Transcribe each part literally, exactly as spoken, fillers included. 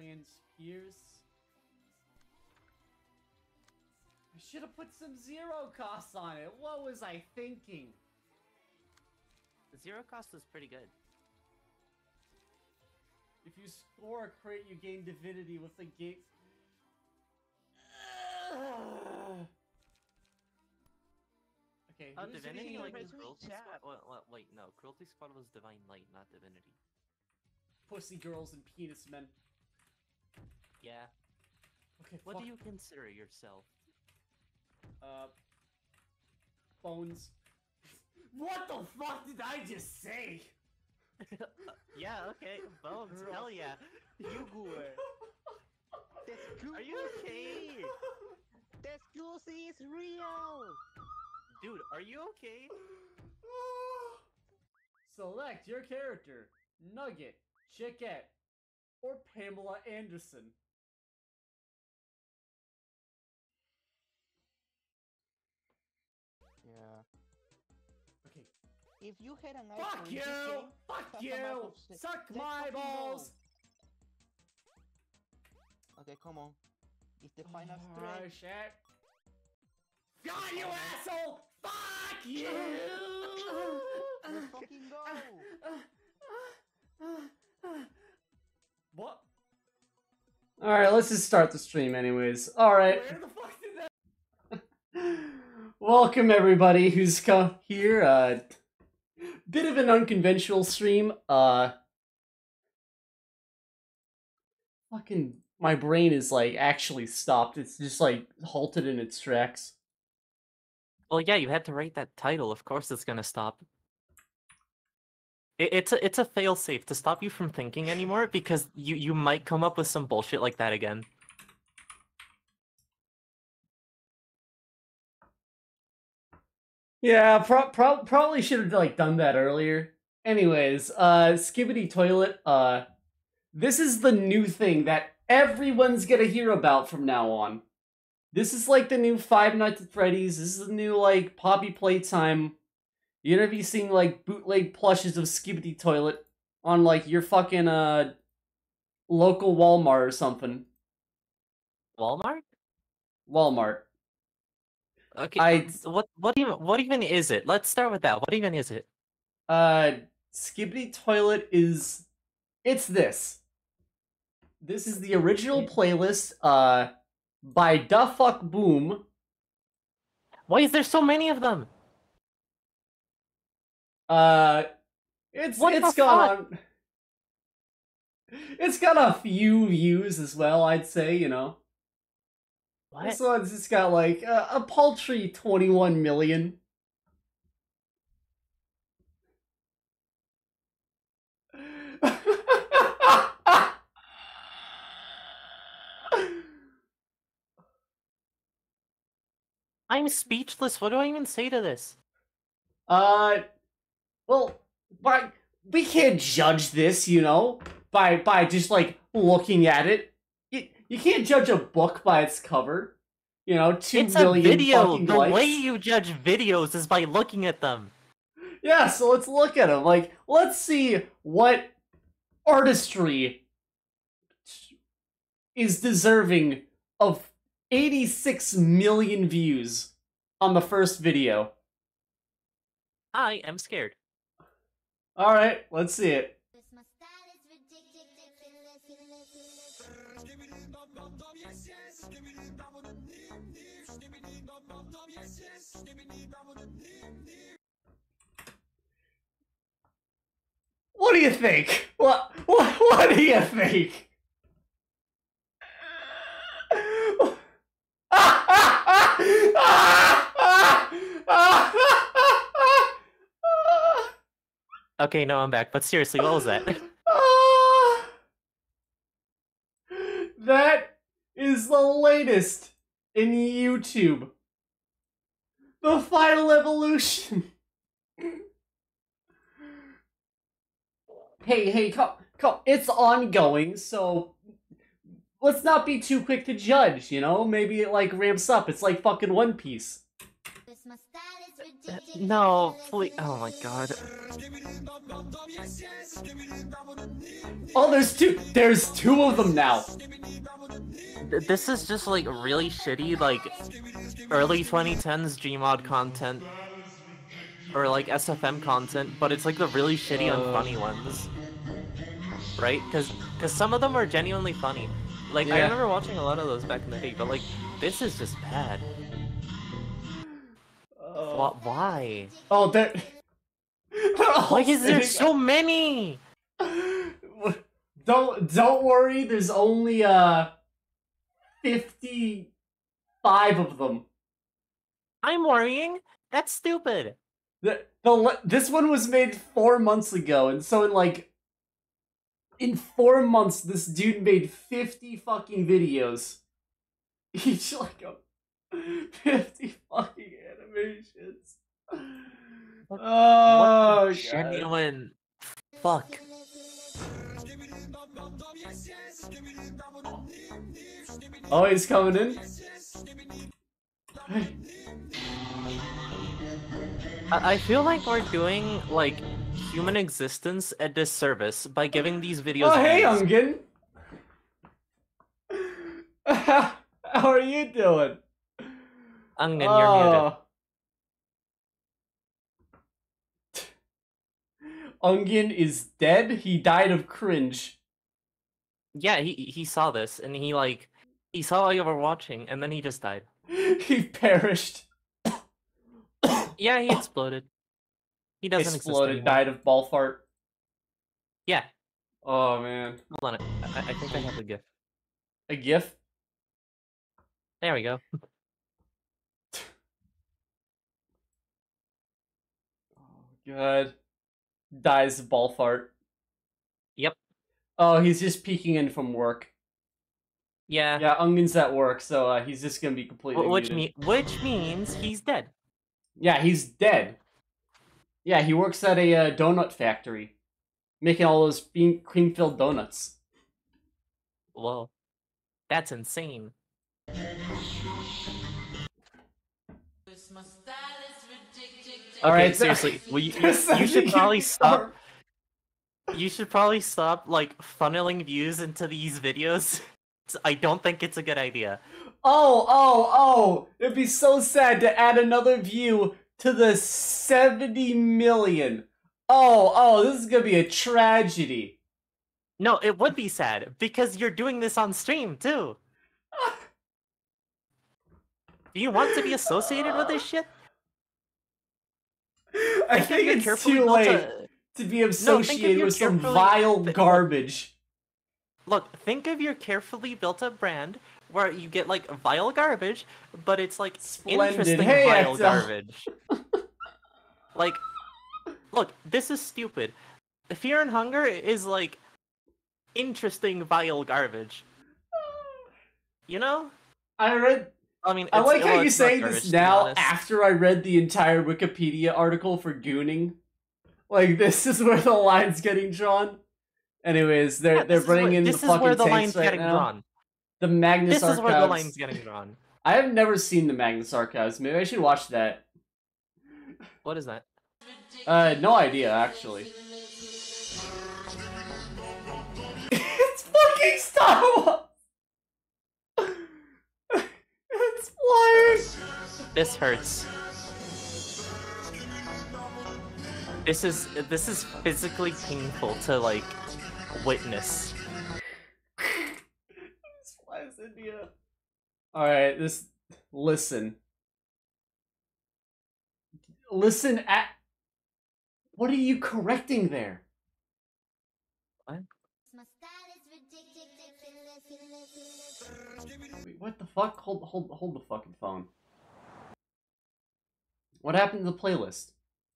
Transpierce. I should have put some zero costs on it. What was I thinking? The zero cost was pretty good. If you score a crit, you gain divinity with the gate. Okay. Oh, who's divinity reading like the cruelty squad? Wait, wait, wait, no, cruelty squad was divine light, not divinity. Pussy girls and penis men. Yeah. Okay. What fuck. do you consider yourself? Uh. Bones. What the fuck did I just say? uh, yeah, okay, bones, hell yeah. Yugure. Are you okay? This goosey is real! Dude, are you okay? Select your character. Nugget, Chickette, or Pamela Anderson. Yeah. Okay. If you had an Fuck iPhone, you! can Fuck have a you! map of se- Suck Let's my fucking balls! go. Okay, come on. It's the final Oh, stretch. shit. God, you asshole! Fuck you! Let's fucking go! What? Alright, let's just start the stream anyways. Alright. Where the fuck did that... Welcome everybody who's come here. Uh, bit of an unconventional stream. Uh... Fucking... My brain is like actually stopped. It's just like halted in its tracks. Well, yeah, you had to write that title. Of course, it's gonna stop. It, it's a it's a failsafe to stop you from thinking anymore because you you might come up with some bullshit like that again. Yeah, pro pro probably should have like done that earlier. Anyways, uh, Skibidi Toilet. Uh, this is the new thing that everyone's gonna hear about from now on. This is like the new Five Nights at Freddy's. This is the new, like, Poppy Playtime. You're gonna be seeing, like, bootleg plushes of Skibidi Toilet on, like, your fucking, uh, local Walmart or something. Walmart? Walmart. Okay, I, what what even what even is it? Let's start with that. What even is it? uh, Skibidi Toilet is... It's this. This is the original playlist, uh... by Da Fuck Boom. Why is there so many of them? Uh, it's What it's the got fuck? on. It's got a few views as well, I'd say. You know, What? this one's just got like a, a paltry twenty-one million. I'm speechless. What do I even say to this? Uh, well, by we can't judge this, you know, by by just like looking at it. You you can't judge a book by its cover. You know, two It's a million video. fucking The likes. way you judge videos is by looking at them. Yeah, so let's look at them. Like, let's see what artistry is deserving of eighty-six million views on the first video. I am scared. Alright, let's see it. What do you think? What what what do you think? Okay, no, I'm back. But seriously, what was that? That is the latest in YouTube. The final evolution. Hey, hey, come, come. It's ongoing, so let's not be too quick to judge, you know? Maybe it, like, ramps up. It's like fucking One Piece. No, please. Oh my god. Oh, there's two. There's two of them now. Th- This is just like really shitty, like early twenty tens Gmod content or like S F M content, but it's like the really shitty, Uh. unfunny ones, right? Because because some of them are genuinely funny. Like I Yeah. remember watching a lot of those back in the day, but like this is just bad. Uh, Wha- Why? oh, there. Why is there so many? Don't don't worry. There's only uh fifty-five of them. I'm worrying. That's stupid. The, the le- this one was made four months ago, and so in like in four months, this dude made fifty fucking videos. Each like a fifty fucking animations. What- Oh, what the God. genuine fuck. Oh, he's coming in. I, I feel like we're doing like human existence a disservice by giving these videos. Oh, hey, views. Ungin. How are you doing? Ungin, you're muted. Ungin is dead. He died of cringe. Yeah, he he saw this and he like he saw while you were watching and then he just died. He perished. Yeah, he exploded. He doesn't Exploded. exist Died of ball fart. Yeah. Oh man. Hold on. I, I think I have a gif. A gif. There we go. Oh god. Dies of ball fart. Yep. Oh, he's just peeking in from work. Yeah. Yeah, Ungin's at work, so uh, he's just gonna be completely Wh- Which muted. me which means he's dead. Yeah, he's dead. Yeah, he works at a uh, donut factory, making all those bean- cream-filled donuts. Whoa. That's insane. All Okay, right, so- seriously, well, you, you, you should probably stop. You should probably stop like funneling views into these videos. I don't think it's a good idea. Oh, oh, oh! It'd be so sad to add another view to the seventy million. Oh, oh, this is gonna be a tragedy. No, it would be sad because you're doing this on stream too. Do you want to be associated with this shit? I Think if think you it's carefully too built late a- to be if associated you with some carefully- vile th- garbage. Look, think of your carefully built up brand where you get like vile garbage, but it's like Splendid. interesting Hey, vile Axel. garbage. Like, look, this is stupid. Fear and Hunger is like interesting vile garbage. You know? I read. I mean, I it's- like how well, you it's not say garbage, this to be now honest. after I read the entire Wikipedia article for Gooning. Like, this is where the line's getting drawn. Anyways, they're Yeah, they're this is bringing where- in the this is fucking where the tanks line's right getting now. drawn. The Magnus This Archives. is where the line's getting drawn. I have never seen the Magnus Archives. Maybe I should watch that. What is that? Uh, no idea, actually. It's fucking Star Wars! It's flying! This hurts. This is this is physically painful to like witness. This flies India. Alright, this... Listen. Listen at... What are you correcting there? Wait, what the fuck? Hold, hold, hold the fucking phone. What happened to the playlist?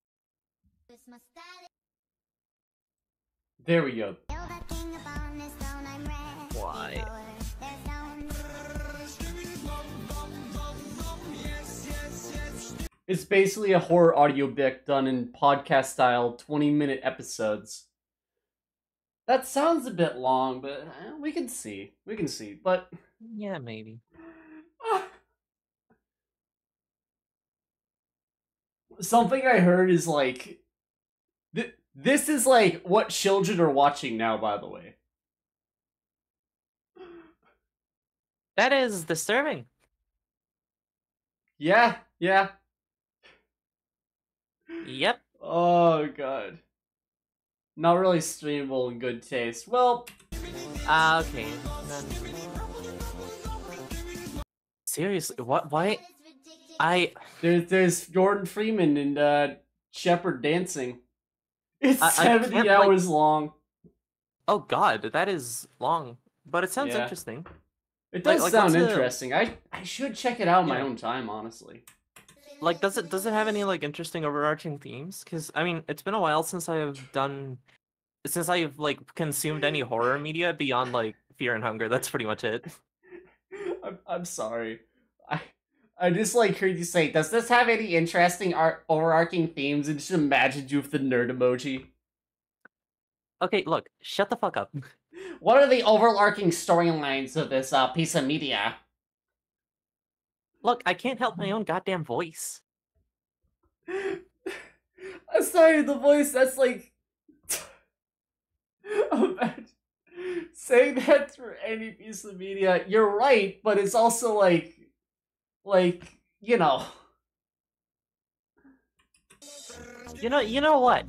There we go. Why? It's basically a horror audiobook done in podcast style, twenty minute episodes. That sounds a bit long, but eh, we can see. We can see. But Yeah, maybe. Something I heard is like, th- this is like what children are watching now. By the way, That is disturbing. yeah, yeah. Yep. Oh god, not really streamable in good taste. Well, Ah, okay. Then... Seriously, what? Why? I there's there's Jordan Freeman and uh, Shepard dancing. It's I- I seventy can't, like- hours long. Oh god, that is long, but it sounds Yeah. interesting. It Like- does like, sound what's the- interesting. I I should check it out in my Yeah. own time, honestly. Like, does it does it have any like interesting overarching themes? Because I mean, it's been a while since I've done, since I've like consumed any horror media beyond like Fear and Hunger. That's pretty much it. I'm I'm sorry. I I just like heard you say, does this have any interesting art overarching themes? And just imagined you with the nerd emoji. Okay, look, shut the fuck up. What are the overarching storylines of this uh, piece of media? Look, I can't help my own goddamn voice. I'm sorry, the voice, that's like... Imagine saying that for any piece of media. You're right, but it's also like... Like, you know... You know, you know what?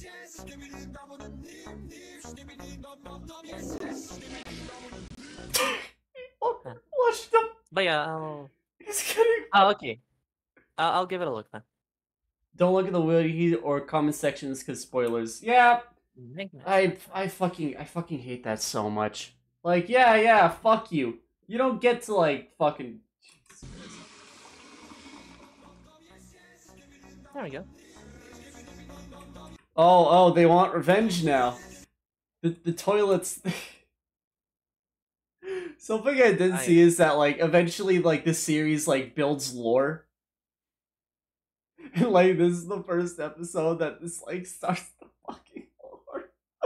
Watch them! But yeah, I'll... He's getting... Oh, okay. I'll, I'll give it a look then. Don't look at the wiki or comment sections because spoilers. Yeah, Magnus. I I fucking I fucking hate that so much. Like, yeah, yeah, fuck you. You don't get to like fucking. There we go. Oh, oh, they want revenge now. The the toilets. Something I did I- see is that like eventually like this series like builds lore. And like this is the first episode that this like starts the fucking lore.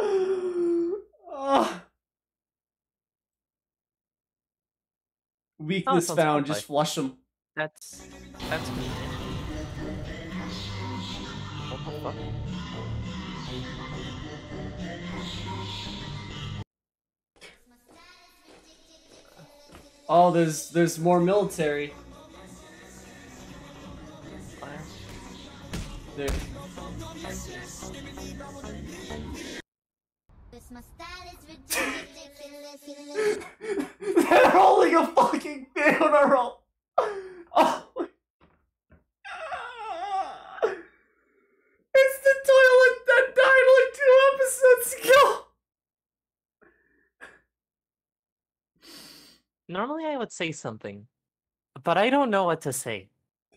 Ah. Weakness sounds found, fun, just flush them. That's that's me. What the fuck? Oh, there's there's more military. Fire. There. They're holding a fucking funeral. Oh. my- It's the toilet that died like two episodes ago. Normally I would say something, but I don't know what to say.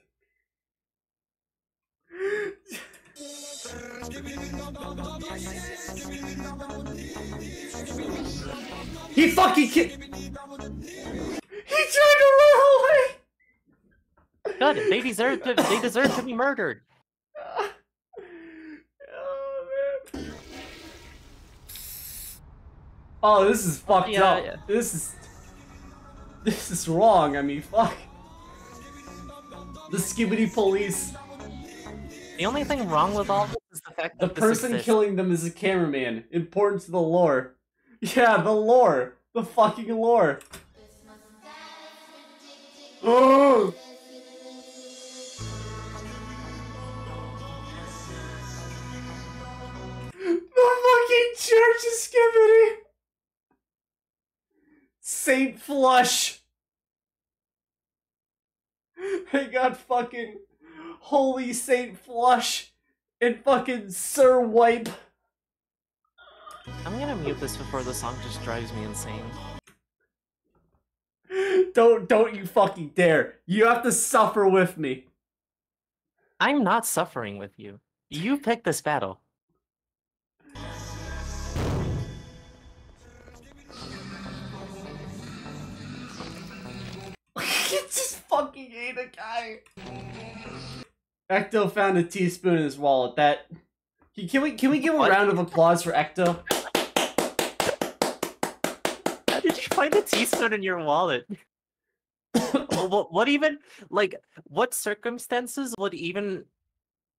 He fucking ki- He tried to run away. Good, they deserve to. They deserve to be murdered. Oh, man. Oh, this is fucked Yeah, up. yeah. This is this is wrong. I mean, fuck. The Skibidi police. The only thing wrong with all this is the fact The that this person exists. killing them is a cameraman. Important to the lore. Yeah, the lore. The fucking lore. Oh! The fucking church is Skibidi. Saint Flush. They got fucking Holy Saint Flush and fucking Sir Wipe. I'm gonna mute this before the song just drives me insane. Don't don't you fucking dare. You have to suffer with me. I'm not suffering with you. You picked this battle. You just fucking ate a guy. Ecto found a teaspoon in his wallet. That can we can we give a What? round of applause for Ecto? How did you find a teaspoon in your wallet? what, what even, like, what circumstances would even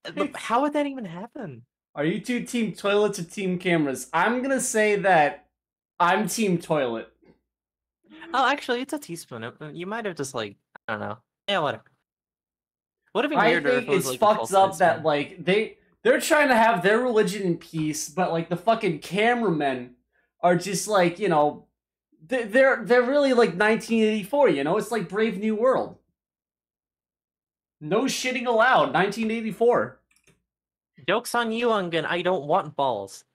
But how would that even happen? Are you two team toilets or team cameras? I'm gonna say that I'm team toilet. Oh, actually, it's a teaspoon. It- You might have just like I don't know. Yeah, whatever. Would have been I weirder if think it was it's like a fucked full-size up that spoon. like they they're trying to have their religion in peace, but like the fucking cameramen are just like, you know, they- they're they're really like nineteen eighty-four, you know? It's like Brave New World. No shitting allowed, nineteen eighty-four. Joke's on you, Ungen. I don't want balls.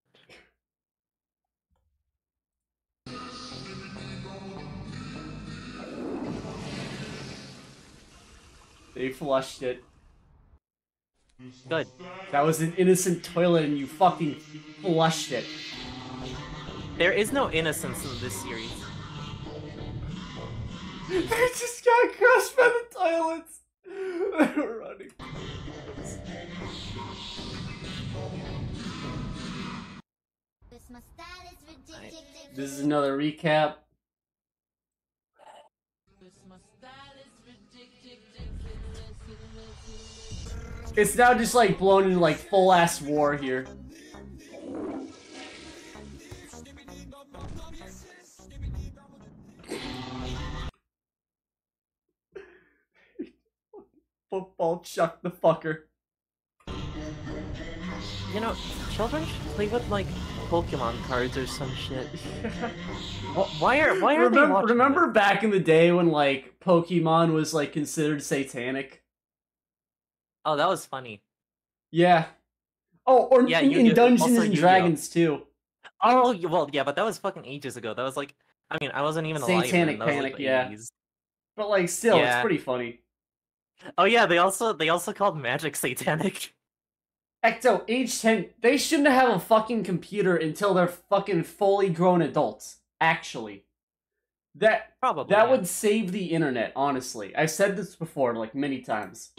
They flushed it. Good. That was an innocent toilet and you fucking flushed it. There is no innocence in this series. They just got crushed by the toilets. They were running. This is another recap. It's now just like blown into like full ass war here. Football chuck the fucker. You know, children should play with like Pokemon cards or some shit. Wh- Why are why are they Remember, watching remember this? back in the day when like Pokemon was like considered satanic? Oh, that was funny. Yeah. Oh, or Yeah, in, you- in you- Dungeons also and Yu-Gi-Oh. Dragons too. Oh, y- well, yeah, but that was fucking ages ago. That was like, I mean, I wasn't even alive Satanic then. That was, like, Panic, the yeah. eighties. But like still, Yeah. it's pretty funny. Oh yeah, they also they also called magic satanic. Ecto, age ten, they shouldn't have a fucking computer until they're fucking fully grown adults. Actually. That Probably. that yeah. would save the internet, honestly. I've said this before, like, many times.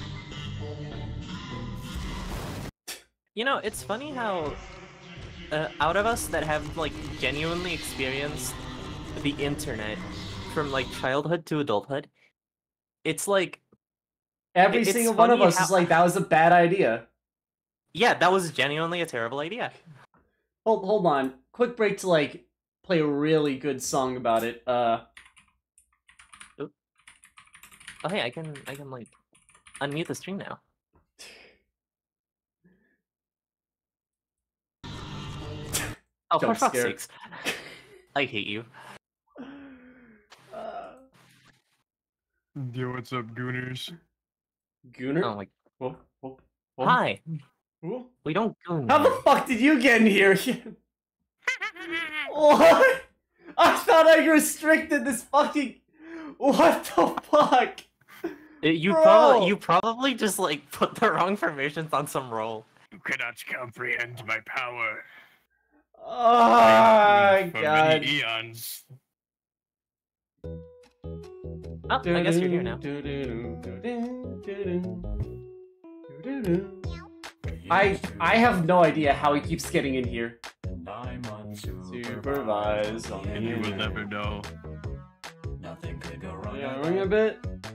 You know, it's funny how uh, out of us that have like genuinely experienced the internet from like childhood to adulthood, it's like Every It's single one of funny us how- is like, that was a bad idea. yeah, that was genuinely a terrible idea. Hold, hold on. Quick break to, like, play a really good song about it. Uh, Oh hey, I can I can like unmute the stream now. Oh, for Jump fuck's scare. sakes. I hate you. uh Yo, what's up, Gooners? Gooner? Oh my Oh, oh, oh, Hi. oh. We don't goon. How the here. fuck did you get in here? What? I thought I restricted this fucking... What the fuck? Uh, You Bro! probably you probably just like put the wrong permissions on some roll. You cannot comprehend my power. Oh, For God. many eons. Oh, I guess you're here now. I I have no idea how he keeps getting in here. Supervise on the And you will internet. never know. Yeah, ring a bit.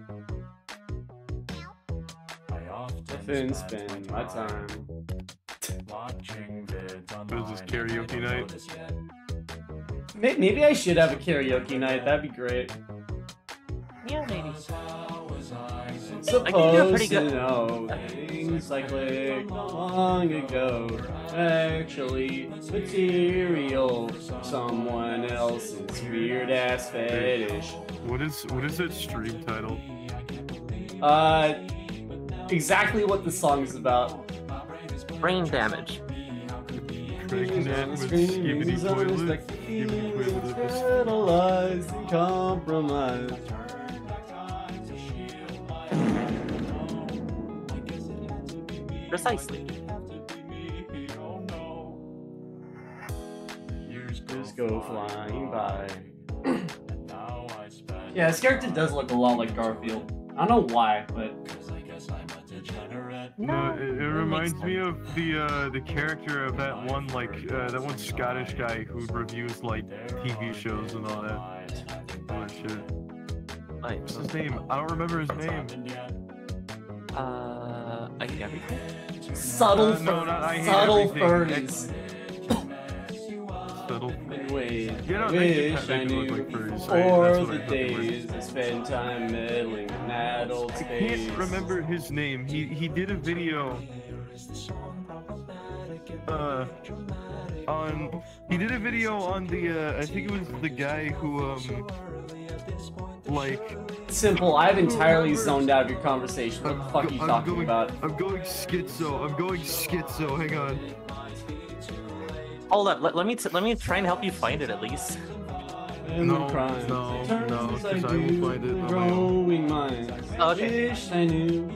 Often spend my time. What is this, karaoke night? May- Maybe I should have a karaoke night. That'd be great. Yeah, maybe. Supposed do a pretty good- to know things I clicked long ago. Actually, material. Someone else's weird ass fetish. What is what is that stream title? Uh, exactly what the song is about. Brain damage. Pregnant with Skibbity Toilet. Skibbity Toilet is- Fertilized and compromised. Precisely. Just go flying by. Yeah, this character does look a lot like Garfield. I don't know why, but No, it, it makes reminds me of the uh, the character of that one like uh, that one Scottish guy who reviews like T V shows and all that. All that shit. Wait, What's his name? I don't remember his name. uh, I get everything. Subtle, Uh, no, fur- no, I hate subtle everything. furries. Subtle. Wait, You know, they wish do- they I do look knew like furries. I- for that's what the I thought they were. days I spend time meddling in adult I space. can't remember his name. He he did a video. Uh, on he did a video on the uh, I think it was the guy who um like Simple, I've entirely Remember- zoned out of your conversation. What the fuck are you I'm talking going, about? I'm going schizo. I'm going schizo. Hang on. Hold up, let, let me t let me try and help you find it at least. And No, the crimes, no, turns no, I 'cause I will do, find it on my own. growing minds. Oh, okay. Wish I knew.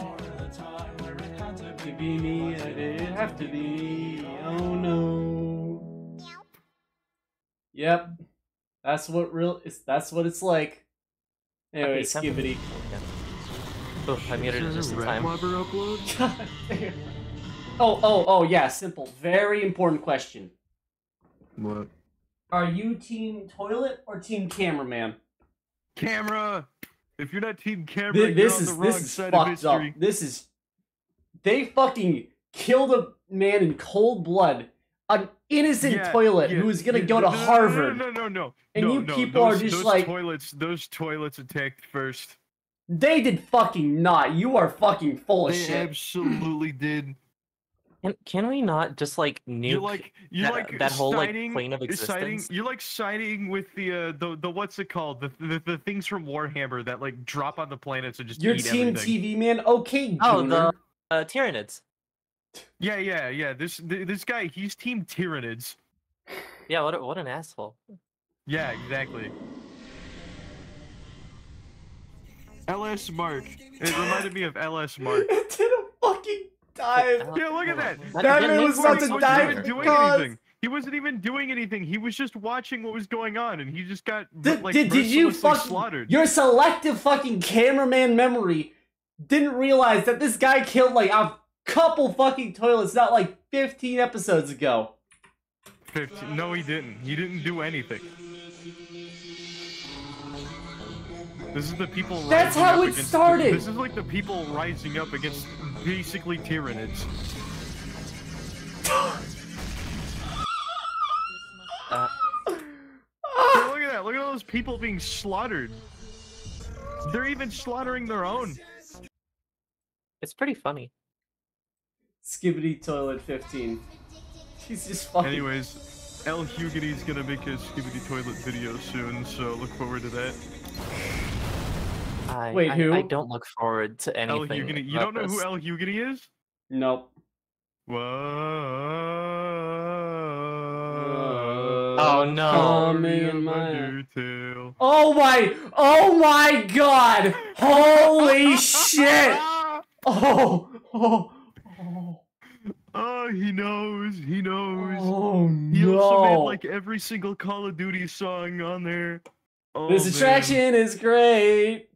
To be me, I did have to be me. Oh no. Yep, that's what real. It's that's what it's like. Anyway, Okay, temp- Skibbity. Oh, I muted it just in time. upload? God damn. Oh, oh, oh, yeah, simple. Very important question. What? Are you team toilet or team cameraman? Camera. If you're not team camera, Th- you're this on is the wrong this is side of fucked up. history. This is they fucking killed a man in cold blood, an innocent Yeah, toilet yeah, who was gonna yeah, go no, to no, no, Harvard. No, no, no, no. And no, you no, people are those- just those like- toilets. Those toilets attacked first. They did fucking not. You are fucking full of They shit. absolutely did. Can, can we not just like nuke You're like you're that, like that whole like siding- plane of siding. existence? You're like siding with the uh, the the what's it called? The, the the things from Warhammer that like drop on the planets and just You're eat team everything. T V man. Okay, Oh, Gooner. the uh, Tyranids. Yeah, yeah, yeah. This th- this guy, he's team Tyranids. Yeah, what a- what an asshole. Yeah, exactly. L S Mark. It reminded me of L S Mark. It did a fucking dive. Yeah, look at that. That again, man Nick was about Fury's to so die junior. He wasn't doing because- anything. He wasn't even doing anything. He was just watching what was going on, and he just got Did, like did, did you mercilessly fucking slaughtered. your selective fucking cameraman memory didn't realize that this guy killed like a couple fucking toilets not like fifteen episodes ago? fifteen. No, he didn't. He didn't do anything. This is the people. That's rising how up it against- started! This is like the people rising up against basically Tyranids. Uh, Hey, look at that! Look at all those people being slaughtered. They're even slaughtering their own. it's pretty funny. Skibbity toilet fifteen. He's just fucking. Anyways, L Hugity's gonna make a Skibidi Toilet video soon, so look forward to that. I, Wait, I, who? I don't look forward to L anything. Hugity. You about don't know who this. L Hugity is? Nope. Whoa. Oh, no. Coming Story in of my- Undertale. Oh my! Oh my God! Holy shit! Oh! Oh! Oh! Oh, he knows. He knows. Oh He also made no! like every single Call of Duty song on there. Oh, This man. attraction is great.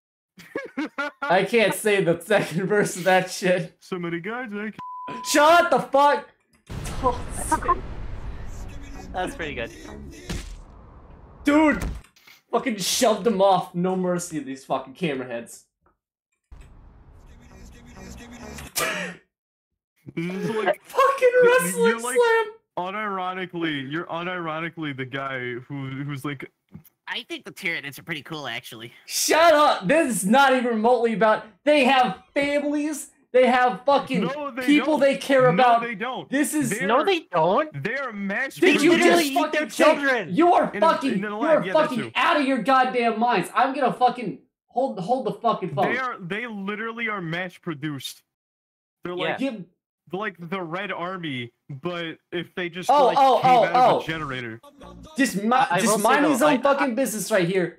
I can't say the second verse of that shit. So many guys. I can... Shut the fuck! Don't say- That's pretty good. Dude! Fucking shoved him off. No mercy of these fucking camera heads. This is like Fucking wrestling You're like- slam! unironically, you're unironically the guy who who's like, I think the Tyranids are pretty cool, actually. Shut up! This is not even remotely about. They have families. They have fucking no, they people don't. they care about. No, they don't. This is. They're- No, they don't. They are mass Did you literally just eat fucking their say- children. You are In a- fucking. in You a are lab, yeah, that fucking too. out of your goddamn minds. I'm gonna fucking hold hold the fucking phone. They are. They literally are mass produced. They're Yeah. like Give. they're like the Red Army, but if they just Oh, like oh, came oh, out of oh. a generator. Just, mi- I- I will just say mind though, his own I- fucking business right here.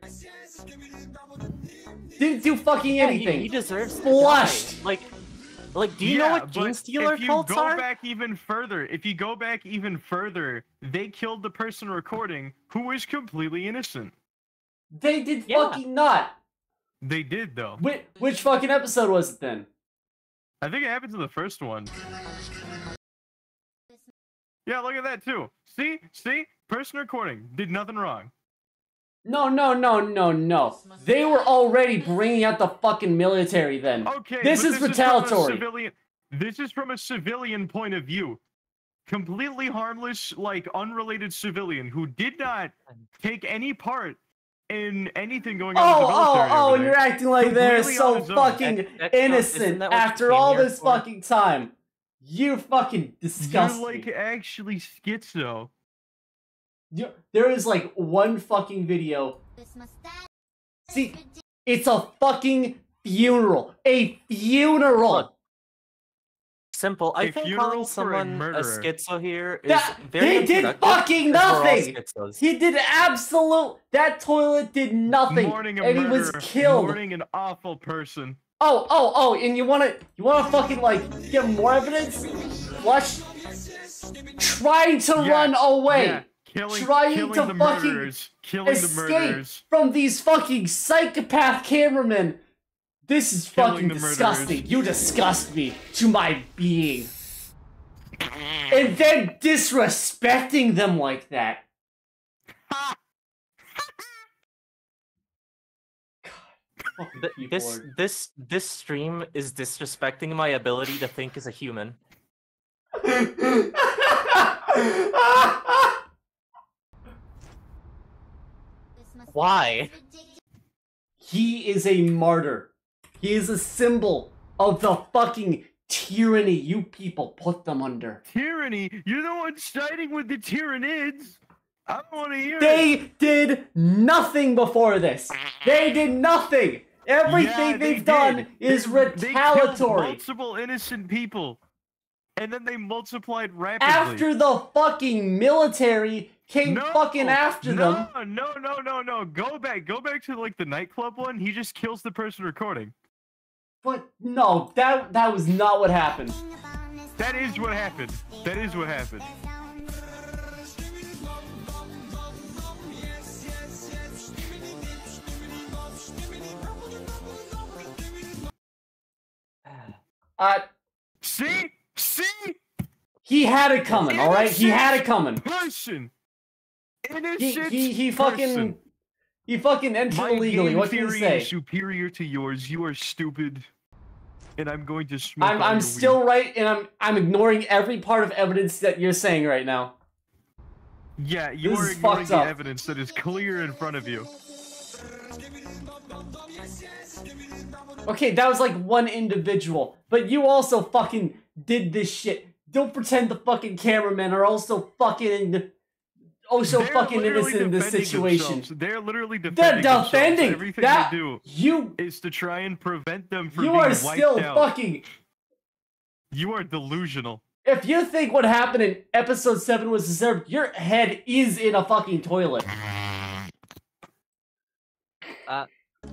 Didn't do fucking Yeah, he, anything. he deserves to Flushed. die. Like, like, do you yeah, know what but Gene Stealer if you cults go are? back even further, if you go back even further, they killed the person recording who was completely innocent. They did Yeah. fucking not. They did though. Which, which fucking episode was it then? I think it happened to the first one. Yeah, look at that too. See, see, person recording did nothing wrong. No, no, no, no, no. They were already bringing out the fucking military then. Okay, This but is this from a retaliatory. civilian. This is from a civilian point of view. Completely harmless, like, unrelated civilian who did not take any part in anything going on Oh, with the oh, military. oh, over and there. you're acting like they're Completely so on his own. fucking That- that's not- isn't innocent that what you after came all here this for? fucking time. You fucking disgust You're, like, me. actually schizo. You, there is like one fucking video. See, it's a fucking funeral. A funeral. Look, Simple. I A think funeral calling for a someone a, murderer. schizo here is That- very he did unproductive, fucking 'cause we're all nothing! schizos. He did absolute. That toilet did nothing, Mourning a and he murderer. was killed. Mourning an awful person. Oh, oh, oh, and you wanna, you wanna fucking like get more evidence? Watch. Trying to Yeah, run away. Yeah. Killing, Trying killing to the fucking murderers. Killing the Escape murderers. from these fucking psychopath cameramen. This is Killing fucking the murderers. disgusting. You disgust me to my being. And then disrespecting them like that. Fucking Th- keyboard. This this this stream is disrespecting my ability to think as a human. Why? He is a martyr. He is a symbol of the fucking tyranny you people put them under. Tyranny? You're the one siding with the Tyranids. I don't want to hear it. They did nothing before this. They did nothing. Everything Yeah, they they've done did. is They- they killed retaliatory. multiple innocent people, and then they multiplied rapidly. After the fucking military came No, fucking after no, them. No, no, no, no. Go back. Go back to like the nightclub one. He just kills the person recording. But no, that that was not what happened. That is what happened. That is what happened. Uh, See? See? he had it coming, all right? He had it coming. Person. He Innocent he he fucking person. he fucking entered My illegally. game What can you theory say? is superior to yours. You are stupid. And I'm going to smoke I'm all I'm your still weed. right, and I'm I'm ignoring every part of evidence that you're saying right now. Yeah, you This are is ignoring fucked the up. evidence that is clear in front of you. Okay, that was like one individual, but you also fucking did this shit. Don't pretend the fucking cameramen are also fucking also They're fucking literally innocent in this defending situation. themselves. They're literally They're defending themselves. defending Everything that they do you is to try and prevent them from you being are wiped still out. fucking. You are delusional. If you think what happened in episode seven was deserved, your head is in a fucking toilet. Uh,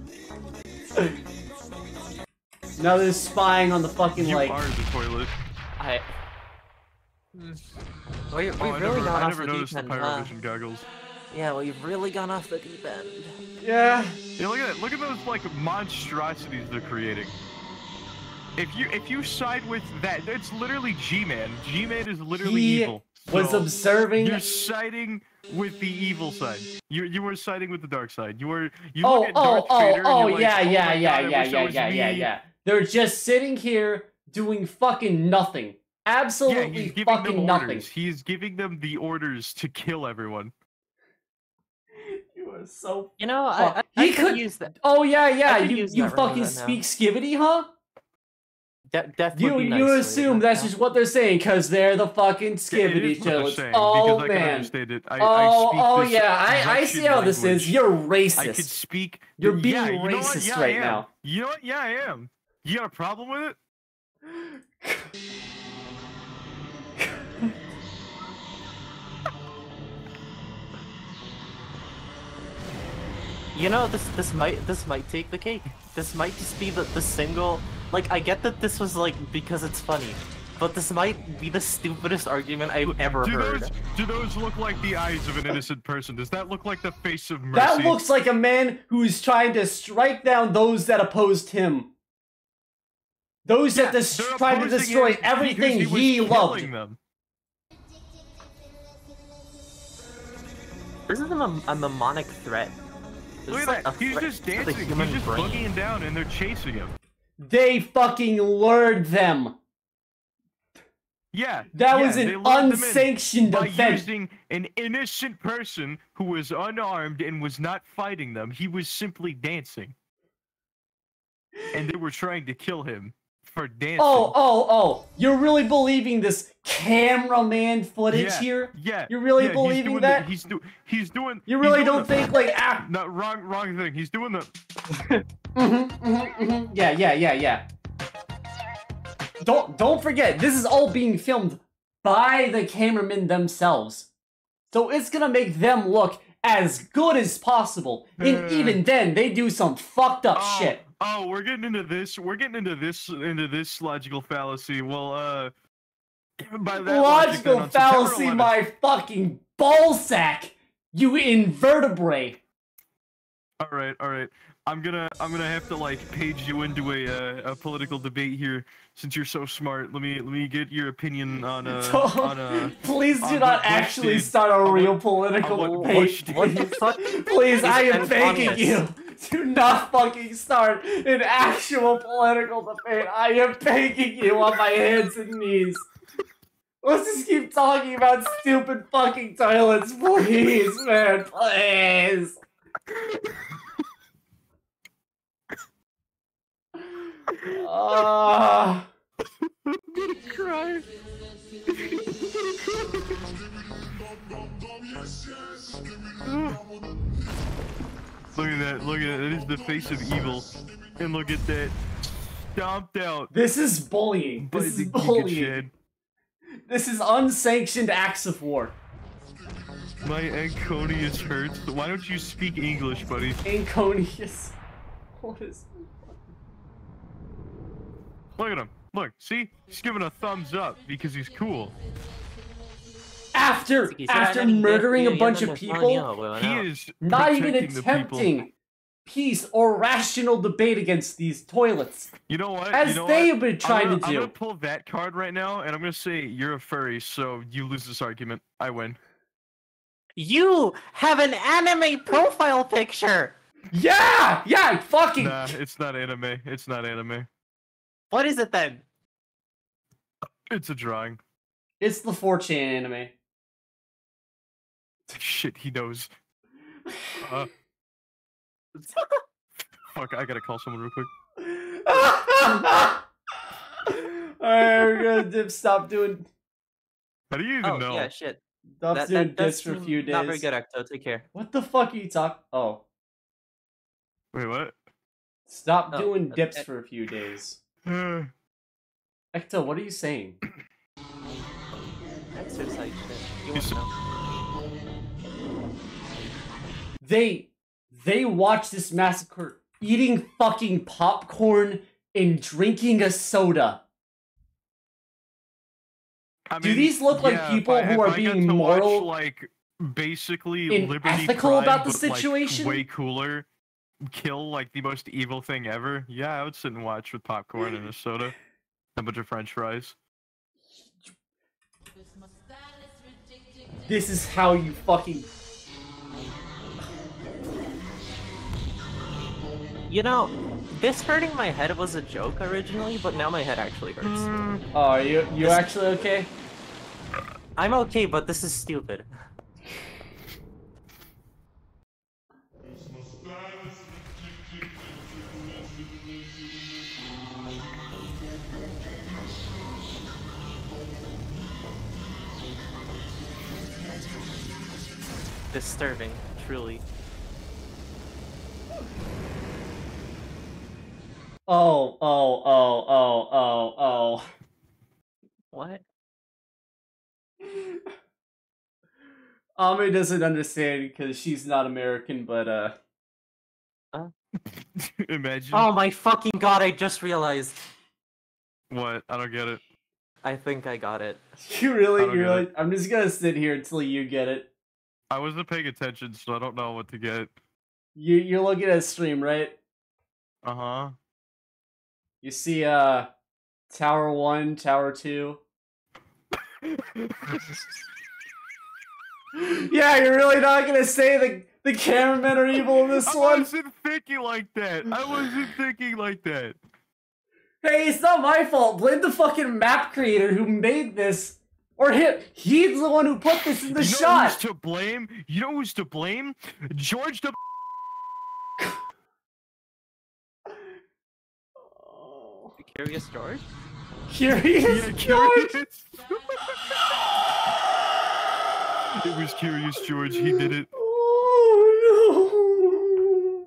Now they're spying on the fucking You like. are the toilet. I. We, we've Oh, I really never, gone I off never the noticed deep the end. huh? pyrovision goggles. Yeah, we've really gone off the deep end. Yeah. Yeah, look at that. Look at those like monstrosities they're creating. If you if you side with that, it's literally G-Man. G-Man is literally He evil. was So, observing. You're siding with the evil side. You you were siding with the dark side. You were you Oh, look at oh, Darth oh, Vader and oh, you're like, yeah, oh yeah, my yeah, God, I yeah, wish that yeah, was yeah, yeah, me. yeah. They're just sitting here doing fucking nothing. Yeah, Absolutely he's giving fucking them nothing. orders. He's giving them the orders to kill everyone. You are so. You know, Fuck. I, I, I He could could- use that. Oh yeah, yeah. could You use you that rather fucking than now. speak skibbity, huh? De- death You would be nice you to assume leave that's now. just what they're saying because they're the fucking Yeah, it skibbity is what they're toilets. saying, Oh because I can man. understand it. I, I Oh speak oh this yeah. I I Russian see how this is. language. You're I could racist. speak. You're yeah, being you know what? racist Yeah, I right am. now. You know what? Yeah, I am. You got a problem with it? You know, this this might this might take the cake. This might just be the, the single. Like, I get that this was like because it's funny, but this might be the stupidest argument I've ever do heard. those do those look like the eyes of an innocent person? Does that look like the face of mercy? That looks like a man who is trying to strike down those that opposed him. Those that dis- They're tried to opposing destroy him everything because he, he was loved. killing them. This is a, mem- a mnemonic threat. This Look is at like that. a He's threat just to the dancing. He's human just brain. boogieing down, and they're chasing him. They fucking lured them. Yeah. That yeah, was they an lured them in unsanctioned by event. using an innocent person who was unarmed and was not fighting them. He was simply dancing. And they were trying to kill him for dancing. Oh, oh, oh! You're really believing this cameraman footage yeah, here? Yeah. You're really yeah, he's believing doing that? The, he's, do, he's doing. You he's really doing don't the, think like ah? No, wrong, wrong thing. He's doing the. Mm-hmm, mm-hmm, mm-hmm. Yeah, yeah, yeah, yeah. Don't don't forget, this is all being filmed by the cameramen themselves, so it's gonna make them look as good as possible. And Uh. even then, they do some fucked up Oh, shit. oh, we're getting into this. We're getting into this into this logical fallacy. Well, uh, by that logic, then, Logical on September fallacy, eleventh my fucking ballsack, you invertebrate. All right, all right. I'm gonna I'm gonna have to like page you into a uh, a political debate here since you're so smart. Let me let me get your opinion on uh Don't- on uh Please do on not what Bush actually did. start a On real what- political on what debate. Bush did. What the fuck? Please, I am Is begging Antonius? you, do not fucking start an actual political debate. I am begging you on my hands and knees. Let's just keep talking about stupid fucking toilets, please, man, please. Ah. I'm gonna cry. Look at that, look at that. That is the face of evil. And look at that. Stomped out. This is bullying. by This the is Giga bullying. Chad. This is unsanctioned acts of war. My Anconius hurts. Why don't you speak English, buddy? Anconius. What is... Look at him. Look, see? He's giving a thumbs up because he's cool. After, after murdering a bunch of people, He is not even protecting the people. attempting peace or rational debate against these toilets, You know what? as you know they what? have been I'm trying gonna, to I'm do. gonna pull that card right now, and I'm gonna say you're a furry, so you lose this argument. I win. You have an anime profile picture. Yeah, yeah, fucking. Nah, it's not anime. It's not anime. What is it then? It's a drawing. It's the four chan anime. Shit, he knows. Uh, fuck, I gotta call someone real quick. Alright, we're gonna dip, stop doing, How do you even Oh know? yeah, shit. stop That, doing that does dips for a seem few days. not very good, Ecto. Take care. What the fuck are you talking? Oh, Wait, what? stop Oh, doing okay. dips for a few days. Uh, Ecto, what are you saying? Exercise shit. You Yes. won't know. They they watch this massacre eating fucking popcorn and drinking a soda. I Do mean, these look like yeah, people if I- who if are I got being to watch, moral like basically and Liberty ethical Prime, about the but, like, situation? way cooler, kill like the most evil thing ever. Yeah, I would sit and watch with popcorn and a soda, and a bunch of French fries. This is how you fucking... You know, this hurting my head was a joke originally, but now my head actually hurts. Oh, are you, you This- actually okay? I'm okay, but this is stupid. Disturbing, truly. Oh, oh, oh, oh, oh, oh. What? Ame doesn't understand because she's not American, but uh... Imagine. Oh my fucking god, I just realized. What? I don't get it. I think I got it. You really, I don't you get really... it. I'm just gonna sit here until you get it. I wasn't paying attention, so I don't know what to get. You, you're looking at a stream, right? Uh huh. You see, uh... Tower one, Tower two. Yeah, you're really not gonna say the the cameramen are evil in this I one? wasn't thinking like that. I wasn't thinking like that. Hey, it's not my fault. Blame the fucking map creator who made this. Or him. He's the one who put this in the you know shot. who's to blame? You know who's to blame? George W. Oh. Curious George? Curious Yeah, George? Curious. It was Curious George. He did it. Oh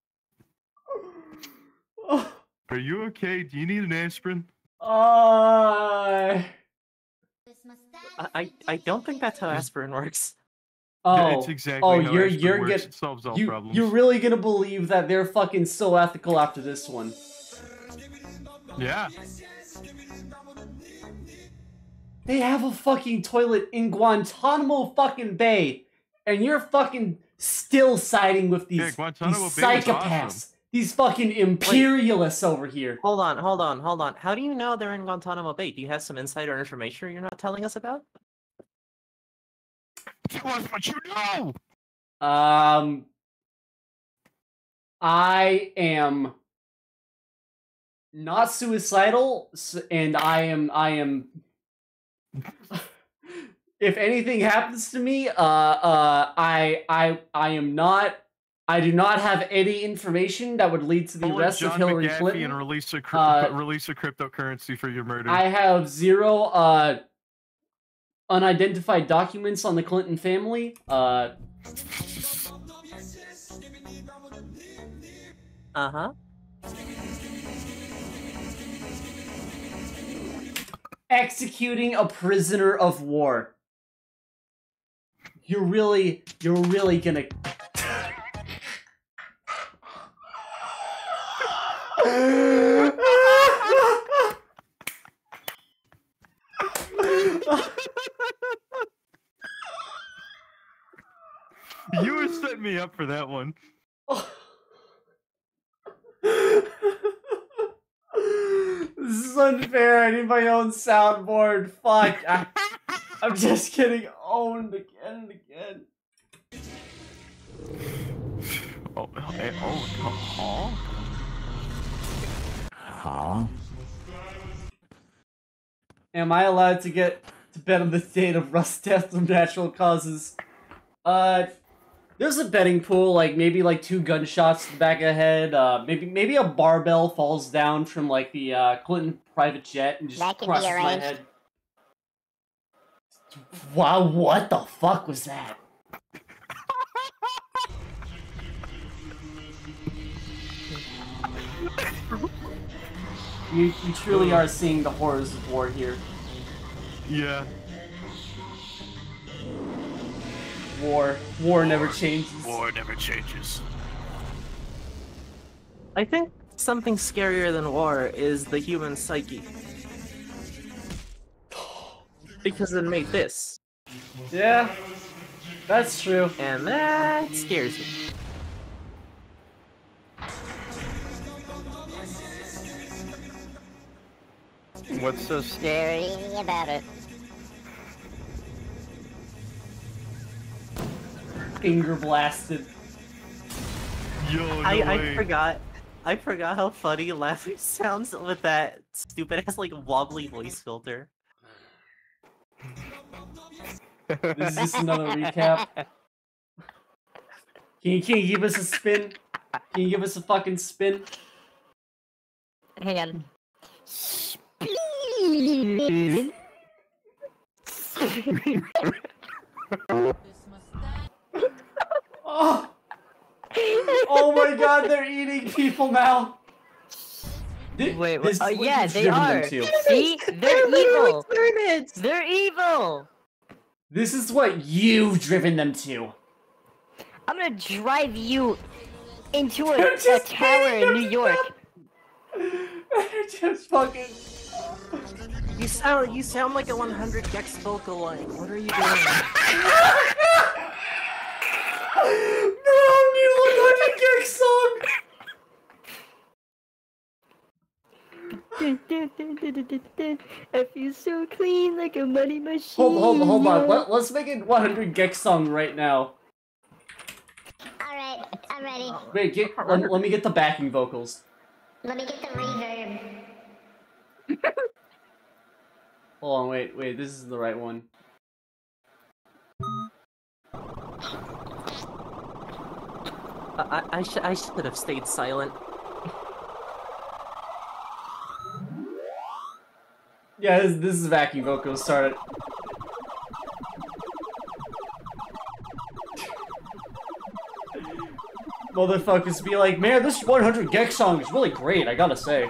no. Are you okay? Do you need an aspirin? Uh, I, I I don't think that's how aspirin works. oh, That's exactly oh, how you're aspirin you're works. get, It solves all you, problems. you're really gonna believe that they're fucking so ethical after this one. Yeah. They have a fucking toilet in Guantanamo fucking Bay, and you're fucking still siding with these, Yeah, Guantanamo these Bay was psychopaths, awesome. these fucking imperialists over here. Hold on, hold on, hold on. How do you know they're in Guantanamo Bay? Do you have some insider information you're not telling us about? Tell us what you know! Um, I am not suicidal, s- and I am I am. If anything happens to me, uh, uh, I I I am not. I do not have any information that would lead to the Pull arrest John of Hillary McAfee Clinton. and release a cri- Uh, release a cryptocurrency for your murder. I have zero uh, unidentified documents on the Clinton family. Uh, Uh huh. executing a prisoner of war. You're really, you're really gonna. You were setting me up for that one. This is unfair. I need my own soundboard. Fuck. I, I'm just getting owned again and again. Oh, eh, oh, huh? Am I allowed to get to bet on the date of Rust's death from natural causes? Uh, there's a betting pool, like maybe like two gunshots to the back of the head. Uh, maybe maybe a barbell falls down from like the uh, Clinton private jet and just That can be crushes my arranged. head. Wow, what the fuck was that? You, you truly are seeing the horrors of war here. Yeah. War. War never changes. War never changes. I think something scarier than war is the human psyche. Because it made this, Yeah, that's true. and that scares me. What's so scary? Scary about it. Finger blasted. Yo, no I, I way. forgot. I forgot how funny laughing sounds with that stupid ass like wobbly voice filter. Is this another recap? Can you, can you give us a spin? Can you give us a fucking spin? Hang on. Oh! Oh my god, they're eating people now! Th- Wait, this what? is Oh, what yeah, you've they driven them are. to. See? They're evil. Tyranids! They're evil. This is what you've driven them to. I'm gonna drive you into a, They're a just tower beating in New York. They're just fucking... You sound you sound like a one hundred gex vocal line. What are you doing? No, new one hundred gig song! I feel so clean like a money machine. Hold, hold, hold on. Let, let's make it one hundred Gex song right now. Alright, I'm ready. Wait, get, let, let me get the backing vocals. Let me get the reverb. Hold on, wait, wait, this is the right one. I I, I should I should have stayed silent. Yeah, this, this is vacuum vocals. Start it. Motherfuckers be like, man, this one hundred Gex song is really great, I gotta say.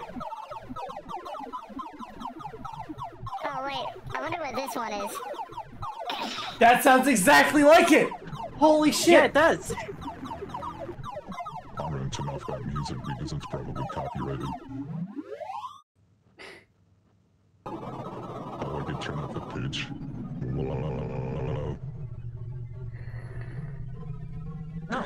Oh wait, I wonder what this one is. That sounds exactly like it! Holy shit! Yeah, it does. I'm gonna turn off that music because it's probably copyrighted. Oh, I can turn off the pitch. No.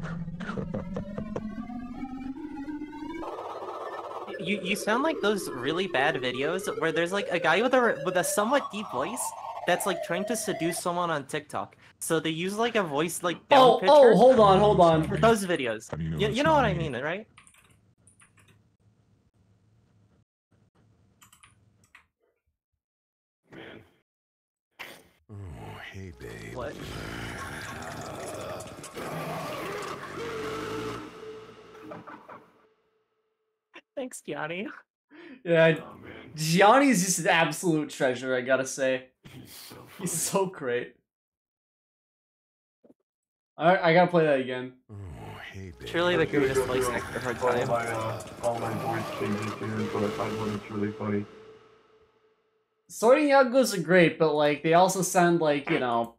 You you sound like those really bad videos where there's like a guy with a with a somewhat deep voice that's like trying to seduce someone on TikTok. So they use like a voice like down Oh, pitcher. oh, hold on, hold on. For those videos. How do you know You, it's you know not what I me? mean, right? Oh, hey, babe. What? Thanks, Gianni. Yeah, Gianni's just an absolute treasure, I gotta say. He's so great. Alright, I gotta play that again. Oh, hey, babe. Truly the greatest voice actor of our All time. my, uh, all my voice changes here, but I find one that's really funny. Sorting Yaggos are great, but like, they also sound like, you know...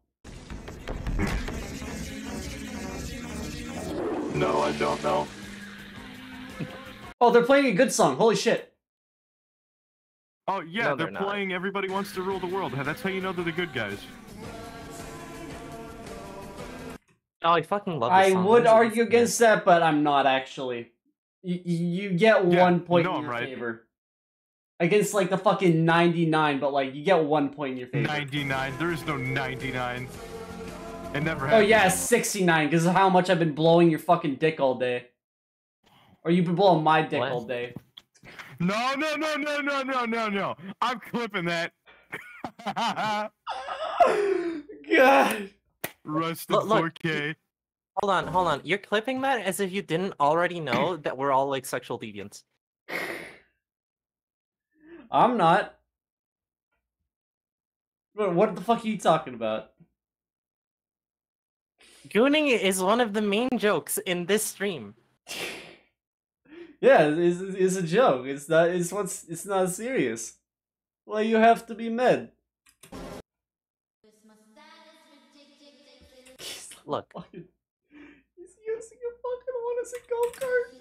No, I don't know. Oh, they're playing a good song, holy shit. Oh yeah, No, they're, they're not. playing Everybody Wants to Rule the World. That's how you know they're the good guys. Oh, I fucking love this I song. would What is it? argue against that, but I'm not actually. You, you get Yeah, one point no, in I'm your right. favor. Against like the fucking ninety-nine, but like, you get one point in your favor. ninety-nine. There is no ninety-nine. It never Oh happened. yeah, sixty-nine, because of how much I've been blowing your fucking dick all day. Or you've been blowing my dick What? all day. No, no, no, no, no, no, no, no. I'm clipping that. God. Rust Look, in look, four K. Hold on, hold on. You're clipping that as if you didn't already know that we're all like sexual deviants. I'm not. What what the fuck are you talking about? Gooning is one of the main jokes in this stream. Yeah, it's, it's a joke. It's not. It's what's. It's not serious. Well, you have to be med. Look, Fucking, he's using a fucking one as a go kart.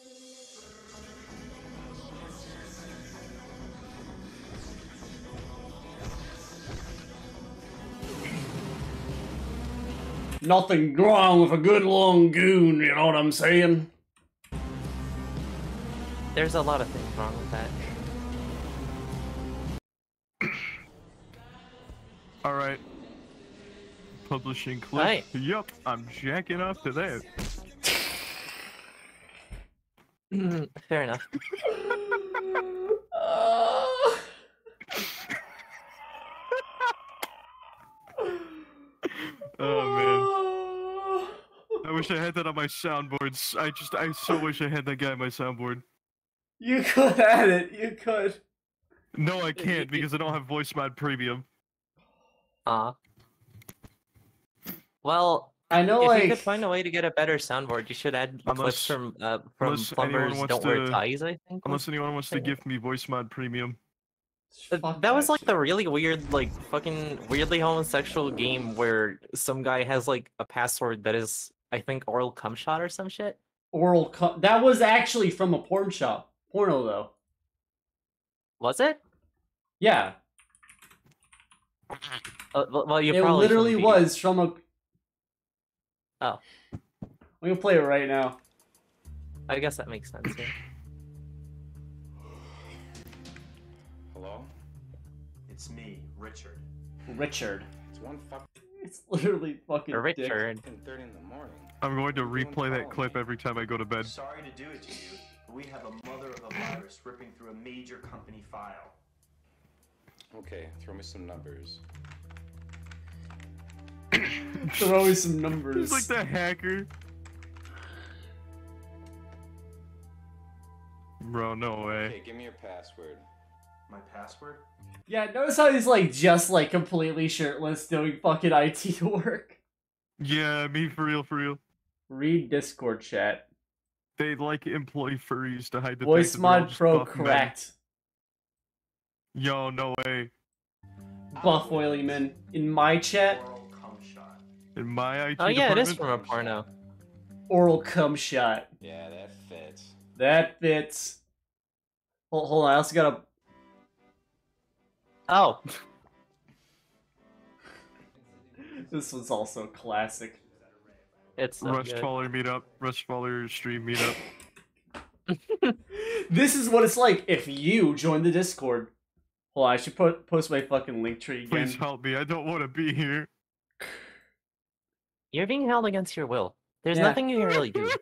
Nothing wrong with a good long goon. You know what I'm saying? there's a lot of things wrong with that. Alright. Publishing clip. Right. Yup, I'm jacking off to that. Fair enough. Uh, Oh man. I wish I had that on my soundboards. I just, I so wish I had that guy on my soundboard. You could add it. You could. No, I can't because I don't have voice mod premium. Aw. Well, I know, if like. you could find a way to get a better soundboard, you should add Unless- clips from uh, from unless anyone Plumbers wants Don't Wear to- Ties, I think. Unless anyone wants to gift me voice mod premium. Uh, Fuck that was like shit. the really weird, like fucking weirdly homosexual game where some guy has like a password that is, I think, oral cum shot or some shit. Oral. Co- that was actually from a porn shop. Porno though. Was it? Yeah. Uh, well, well, you It probably literally shouldn't be. was from a. Oh. I'm gonna play it right now. I guess that makes sense. Yeah. Hello? It's me, Richard. Richard. It's one fucking It's literally fucking. Dick. Richard. thirty in the morning. I'm going to What are you doing replay that calling clip me? every time I go to bed. Sorry to do it to you. We have a mother of a virus ripping through a major company file. Okay, throw me some numbers. Throw me some numbers. He's like the hacker. Bro, no way. Okay, give me your password. My password? Yeah, notice how he's like just like completely shirtless doing fucking I T work. Yeah, me for real, for real. Read Discord chat. They like employ furries to hide the Voice fact that they're all mod just pro buff men. correct. Yo, no way. Buff Oilyman. In my chat, Oral cum shot. In my I T Oh yeah, it department, is from a porno. oral cum shot. Yeah, that fits. That fits. Hold, hold on, I also gotta. Oh. This was also classic. It's so Rush good. Faller meetup, Rush Faller stream meetup. This is what it's like if you join the Discord. Hold on, I should put post my fucking link tree again. Please help me, I don't want to be here. You're being held against your will. There's Yeah. nothing you can really do.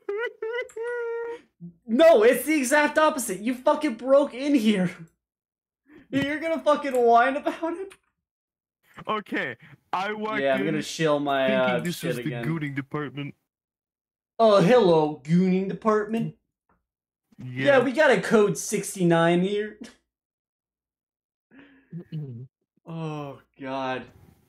No, it's the exact opposite. You fucking broke in here. You're gonna fucking whine about it? Okay, I walked Yeah, I'm in gonna shill my thinking uh, this shit was the again. gooning department. Oh, hello, gooning department. Yeah. Yeah, we got a code sixty-nine here. Oh, God.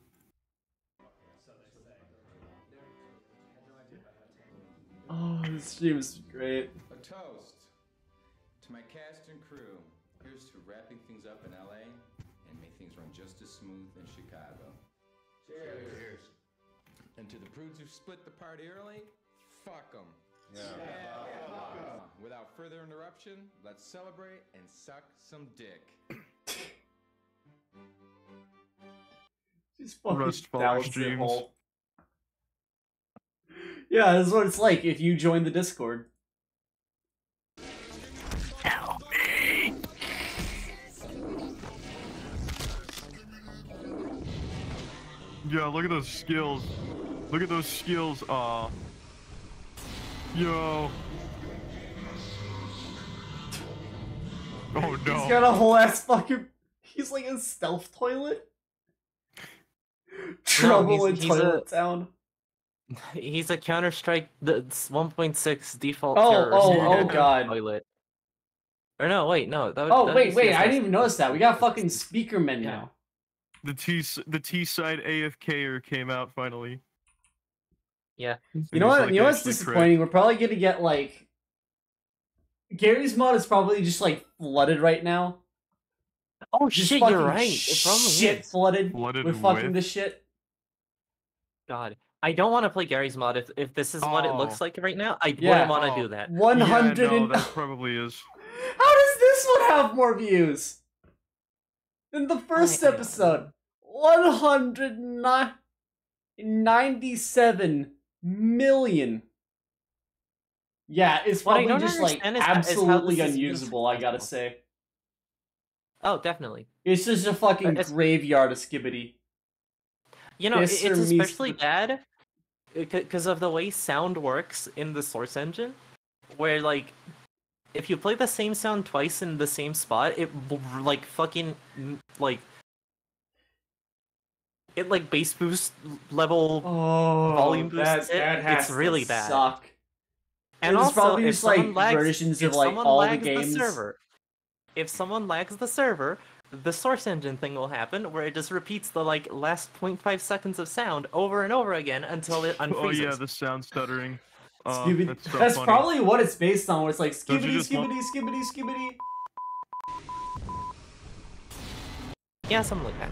Oh, this stream is great. A toast to my cast and crew. Here's to wrapping things up in L A and make things run just as smooth in Chicago. Cheers. And to the prudes who split the party early, fuck them. Yeah. Uh, without further interruption, let's celebrate and suck some dick. Just fucking Rust Faller downs it streams. all. Yeah, this is what it's like if you join the Discord. yeah, look at those skills. Look at those skills, aw. Yo. Oh no. He's got a whole ass fucking. He's like a stealth toilet. Trouble in he's- he's Toilet a- Town. He's a Counter Strike one point six default Oh, terrorist. oh, in oh, a God. Toilet. Or no, wait, no. That would, Oh, that would wait, be wait, I C S S. didn't even notice that. We got fucking speakermen Yeah. now. The T the T side A F K er came out finally. Yeah. And You know he's, what? like, You know what's actually disappointing? We're probably gonna get like Gary's mod is probably just like flooded right now. Oh Just shit, fucking you're right. It probably shit is. flooded, Flooded with fucking with? this shit. God. I don't want to play Gary's mod if, if this is what it Oh. looks like right now. I Yeah. wouldn't want to Oh. do that. One hundred Yeah, no, and that probably is. how does this one have more views than the first I- I don't episode? One hundred ninety-seven million. Yeah, it's What I probably don't just like understand is how- is how absolutely this is unusable. I gotta possible. say, Oh, definitely. it's just a fucking It's- graveyard of Skibbity. You know, it- Mister it's especially Meester- bad because of the way sound works in the Source engine, where like if you play the same sound twice in the same spot, it will, like fucking m- like it like bass boost level Oh, volume that, boosts it. that has It's really to bad. suck. And It's also, probably if just like someone lags, versions if of like someone all the lags games. server, if someone lags the server, the Source engine thing will happen where it just repeats the like last zero point five seconds of sound over and over again until it unfreezes. Oh yeah, the sound stuttering. Uh, Skibbity- that's so That's funny. probably what it's based on. Where it's like Don't you skibbity, just want- skibbity, skibbity, skibbity. Yeah, something like that.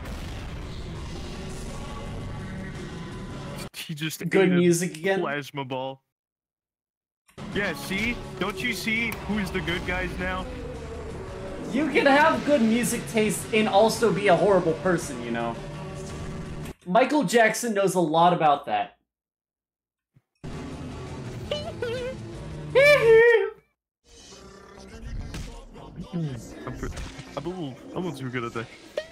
He just Good ate a music again. Plasma ball. Yeah, see? Don't you see who's the good guys now? You can have good music taste and also be a horrible person, you know. Michael Jackson knows a lot about that. I'm, pre- I'm a little, I'm a little too good at that.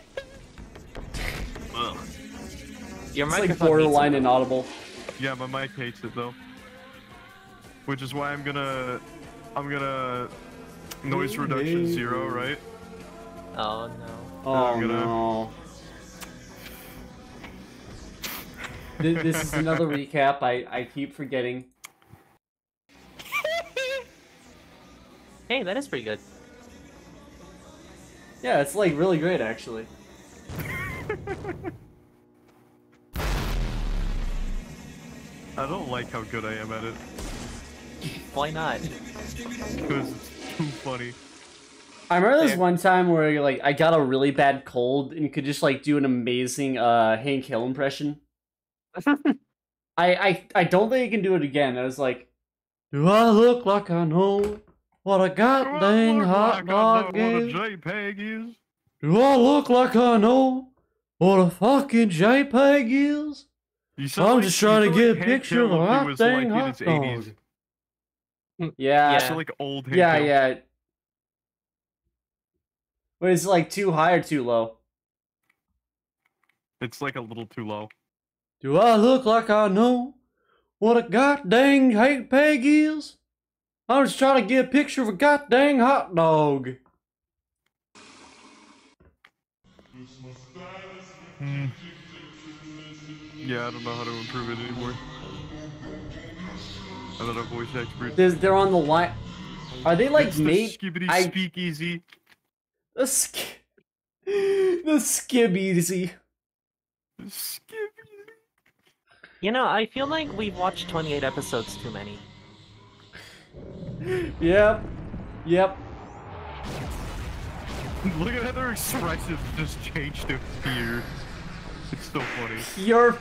Ugh. Your It's like microphone borderline needs inaudible. Yeah, my mic hates it though. Which is why I'm gonna, I'm gonna Noise reduction zero, right? Oh no. Oh I'm gonna- no. Th- This is another recap. I, I keep forgetting. Hey, that is pretty good. Yeah, it's like really great actually. I don't like how good I am at it. Why not? Because it's too funny. I remember this Fair. one time where like I got a really bad cold and you could just like do an amazing uh Hank Hill impression. I I I don't think I can do it again. I was like, do I look like I know what a goddamn hot dog What a is? JPEG is. Do I look like I know what a fucking JPEG is? You sound I'm like- just you trying to sound get like a Hank picture of Hill a if he hot was, dang like, in hot his eighties. dog. You Yeah, sound like old Hank yeah, Hill. yeah. But is it like too high or too low? It's like a little too low. Do I look like I know what a goddamn hate peg is? I'm just trying to get a picture of a goddamn hot dog. Hmm. Yeah, I don't know how to improve it anymore. I'm not a voice expert. They're, they're on the line. Are they like It's the made? Skibbity I Speakeasy. the sk the skibbeasy. Skibbity. You know, I feel like we've watched twenty-eight episodes too many. Yep, yep. Look at how their expressions just changed to fear. It's so funny. You're.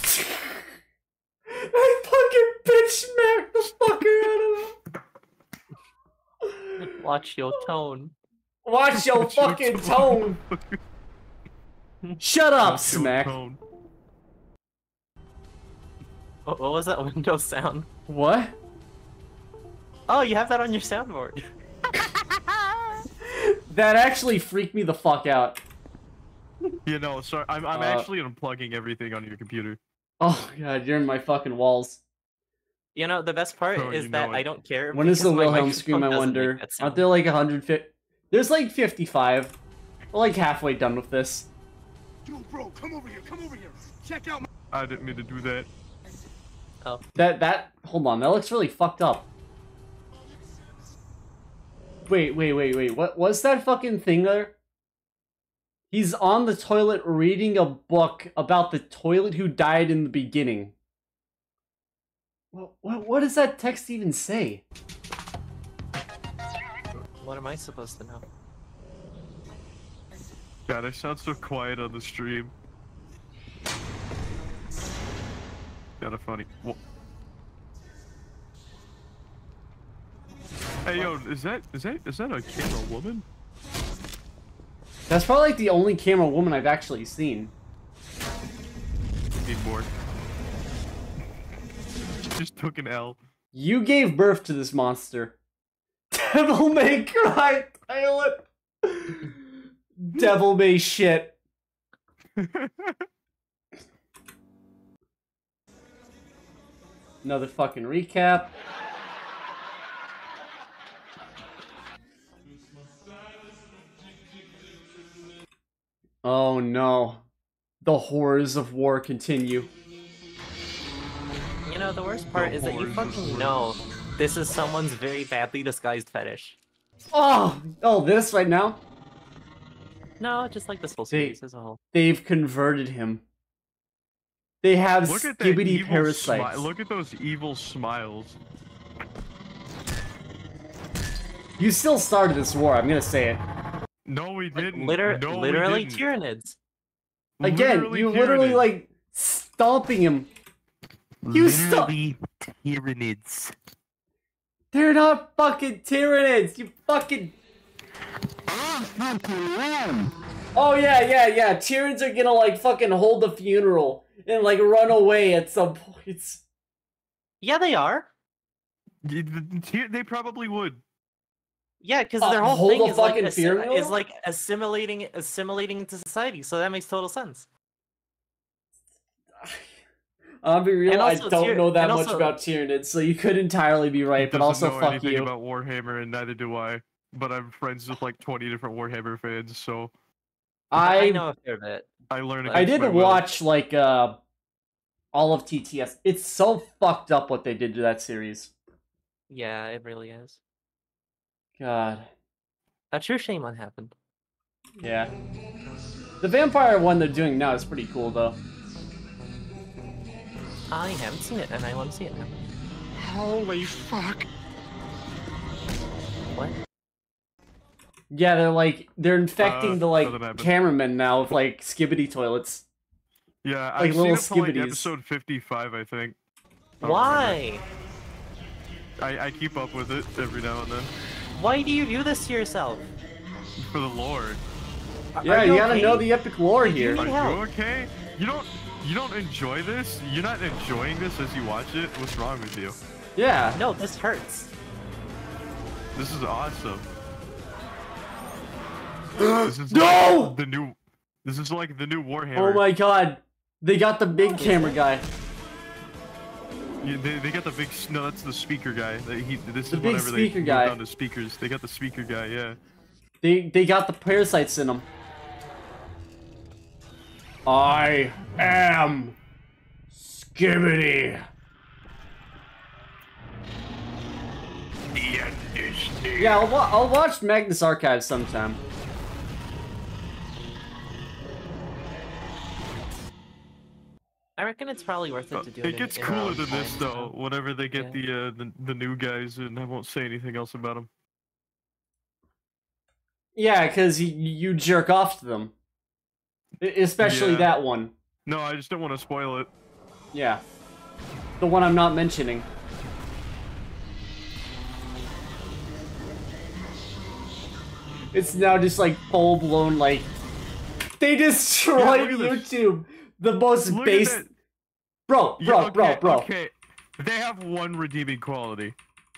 I fucking bitch smacked the fucker out of him. Watch your tone. Watch your fucking tone. Shut up, Watch your Smack. tone. What, what was that Windows sound? What? Oh, you have that on your soundboard. That actually freaked me the fuck out. You know, sorry, I'm, I'm Uh, actually unplugging everything on your computer. Oh god, you're in my fucking walls. You know, the best part Oh, is you that know it. I don't care. When is the because my Wilhelm microphone scream, I doesn't make wonder? that Aren't sound. there like one hundred fifty? There's like fifty-five. We're like halfway done with this. Yo, bro, come over here, come over here. Check out my. I didn't mean to do that. Oh. That, that, hold on, that looks really fucked up. Wait, wait, wait, wait, what was that fucking thing there? He's on the toilet reading a book about the toilet who died in the beginning. What, what, what does that text even say? What am I supposed to know? God, I sound so quiet on the stream. Kinda funny. Wha- Hey yo, is that is that is that a camera woman? That's probably like the only camera woman I've actually seen. Need more. Just took an L. You gave birth to this monster. Devil may cry toilet. Devil may shit. Another fucking recap. Oh no. The horrors of war continue. You know, the worst part The is that you horrors of fucking war. know this is someone's very badly disguised fetish. Oh! Oh, this right now? No, just like this whole They- series as a whole. They've converted him. They have Look at that skibbity evil parasites. smi- Look at those evil smiles. You still started this war, I'm gonna say it. No, we Like, didn't. liter- no, literally we didn't. Tyranids. Again, Literally you literally Tyranids. like stomping him. You stop. Literally Tyranids. They're not fucking Tyranids. You fucking. Oh yeah, yeah, yeah. Tyranids are gonna like fucking hold a funeral and like run away at some points. Yeah, they are. Y- the- Ty- They probably would. Yeah, because Uh, their whole hold thing a is like, fucking assi- funeral? is like assimilating assimilating into society, so that makes total sense. I'll be real. And I also don't Tyr- know that and much also- about Tyranids, so you could entirely be right. But Doesn't also, know fuck anything you. about Warhammer, and neither do I. but I'm friends with like twenty different Warhammer fans, so I I know a fair bit. I learn. I against did my will. watch like uh all of T T S. It's so fucked up what they did to that series. Yeah, it really is. God. A true shame what happened. Yeah. The vampire one they're doing now is pretty cool though. I haven't seen it, and I want to see it now. Holy fuck. What? Yeah, they're like they're infecting Uh, the like doesn't happen. cameramen now with like skibbity toilets. Yeah, like I've little seen it till, like, skibbities. episode fifty-five, I think. I don't Why? remember. I I keep up with it every now and then Why do you do this to yourself? for the lore. Yeah, you you gotta okay? know the epic lore Did you here. need Are help? you okay? You don't you don't enjoy this? You're not enjoying this as you watch it? What's wrong with you? Yeah. No, this hurts. This is awesome. This is No! like the new. This is like the new Warhammer. Oh my god. They got the big camera guy. Yeah, they, they got the big. No, that's the speaker guy. They, he, this The is big whenever they speaker moved guy. on to speakers. They got the speaker guy. Yeah. They they got the parasites in them. I am Skibbity. Yeah, I'll, wa I'll watch Magnus Archives sometime. I reckon it's probably worth it to do it. It gets in, in cooler our than this time, though. so- Whenever they get Yeah. the uh the the new guys, and I won't say anything else about them. Yeah, because you, you jerk off to them. E- Especially Yeah. that one. No, I just don't want to spoil it. Yeah. The one I'm not mentioning. It's now just like full blown like they destroyed look at this. YouTube. The most Look at base that. Bro, Yeah, bro, okay, bro, bro. Okay, they have one redeeming quality.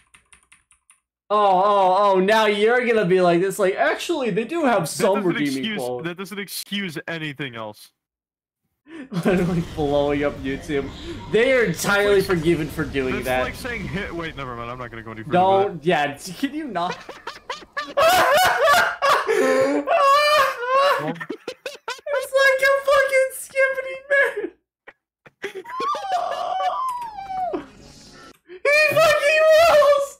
Oh, oh, oh, now you're gonna be like this, like, actually, they do have That some doesn't redeeming excuse, quality. That doesn't excuse anything else. Literally blowing up YouTube. They are entirely forgiven for doing That's that. like saying hit. Wait, never mind. I'm not gonna go any further. Don't, yeah, can you not? It's like a fucking skippity man. He fucking rolls.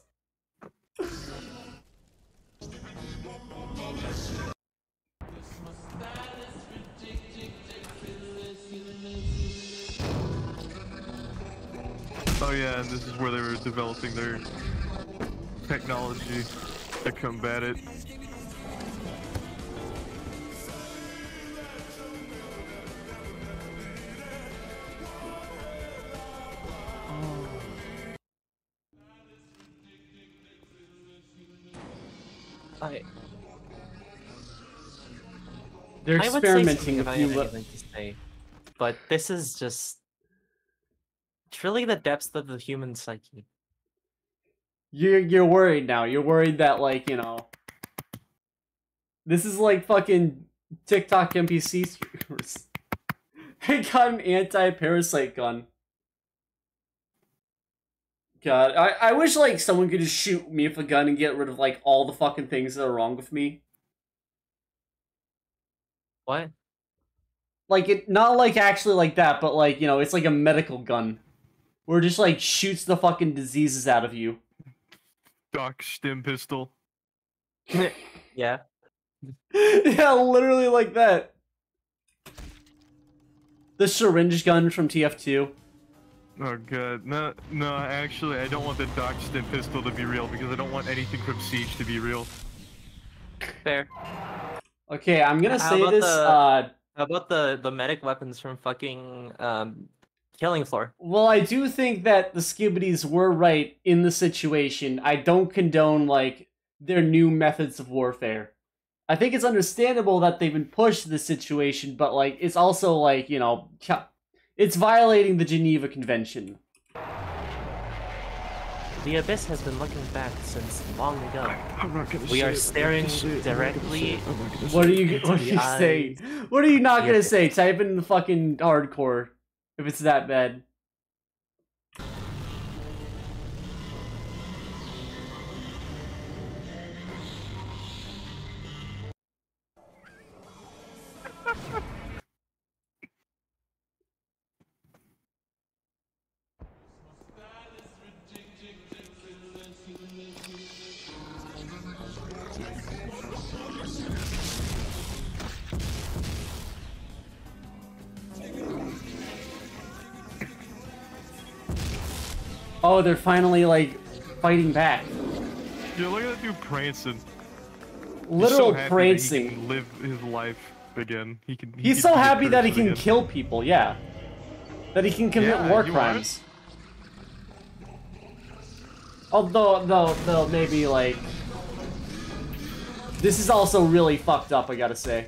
Oh yeah, and this is where they were developing their technology to combat it. I, They're I would say experimenting something if with I had new. anything to say, but this is just it's really the depths of the human psyche. You're you're worried now. You're worried that like you know. This is like fucking TikTok N P C streamers. I got an anti-parasite gun. God, I, I wish like someone could just shoot me with a gun and get rid of like all the fucking things that are wrong with me. What? Like it, not like actually like that, but like you know, it's like a medical gun, where it just like shoots the fucking diseases out of you. Doc stim pistol. Yeah. Yeah, literally like that. The syringe gun from T F two. Oh god, no, no. Actually, I don't want the Doc stim pistol to be real because I don't want anything from Siege to be real. Fair. Okay, I'm gonna How say about this. the- Uh, How about the the medic weapons from fucking um, Killing Floor? well, I do think that the Skibbities were right in the situation. I don't condone like their new methods of warfare. I think it's understandable that they've been pushed to this situation, but like it's also like you know, ca- it's violating the Geneva Convention. The Abyss has been looking back since long ago. I'm not gonna We say are it, I'm not staring gonna say it, I'm not gonna say directly. it, I'm not gonna What say are it. you? What are the you eyes. saying? What are you not The gonna Abyss. say? Type in the fucking hardcore if it's that bad. Oh, they're finally like fighting back. Yeah, look at that dude prancing. Literal He's so happy prancing. That he can live his life again. He can. He He's can so be a happy that he person can again. kill people. Yeah. That he can commit Yeah, war you want crimes. Although, though, though, maybe like this is also really fucked up. I gotta say.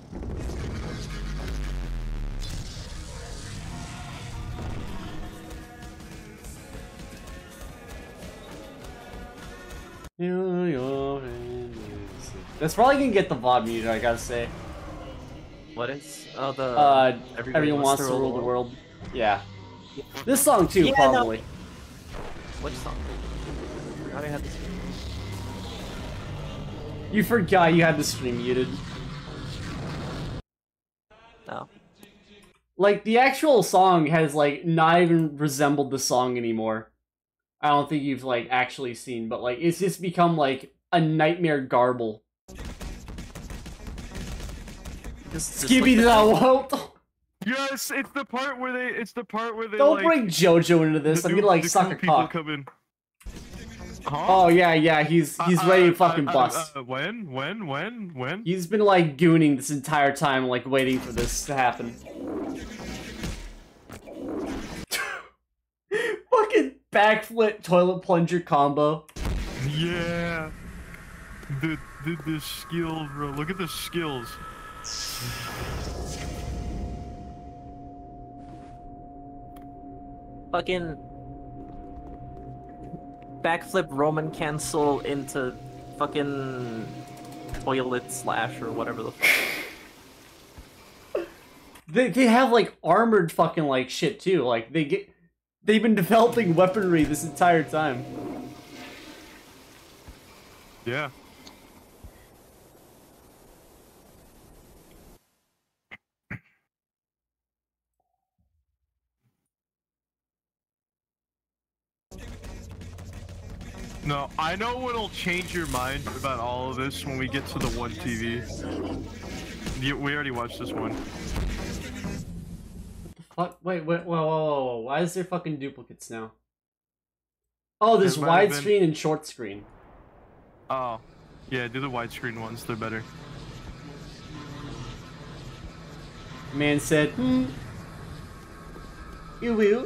That's probably gonna get the V O D muted, I gotta say. What is? Oh, the. Uh, Everybody everyone wants to rule the world. Yeah. This song too, Yeah, no. probably. Which song? I forgot I had this. You forgot you had the stream muted. Oh. Like, the actual song has, like, not even resembled the song anymore. I don't think you've, like, actually seen, but, like, it's just become, like, a nightmare garble. Just, Skibby just like the world! Yes, it's the part where they. It's the part where they. Don't like, bring JoJo into this, the I'm new- gonna, like, the suck cool a people cock. come in. Huh? Oh, yeah, yeah, he's he's Uh, ready to uh, fucking uh, bust. Uh, when? When? When? When? He's been, like, gooning this entire time, like, waiting for this to happen. Fucking backflip toilet plunger combo. Yeah. The the the skills, bro. Look at the skills. Fucking backflip Roman cancel into fucking toilet slash or whatever the fuck. They they have like armored fucking like shit too. Like they get they've been developing weaponry this entire time. Yeah. No, I know what'll change your mind about all of this when we get to the one T V. You, we already watched this one. Fuck, wait, wait, whoa, whoa, whoa, whoa, why is there fucking duplicates now? Oh, there's There might have widescreen been- and short screen. Oh, yeah, do the widescreen ones. They're better. Man said, hmm. You will.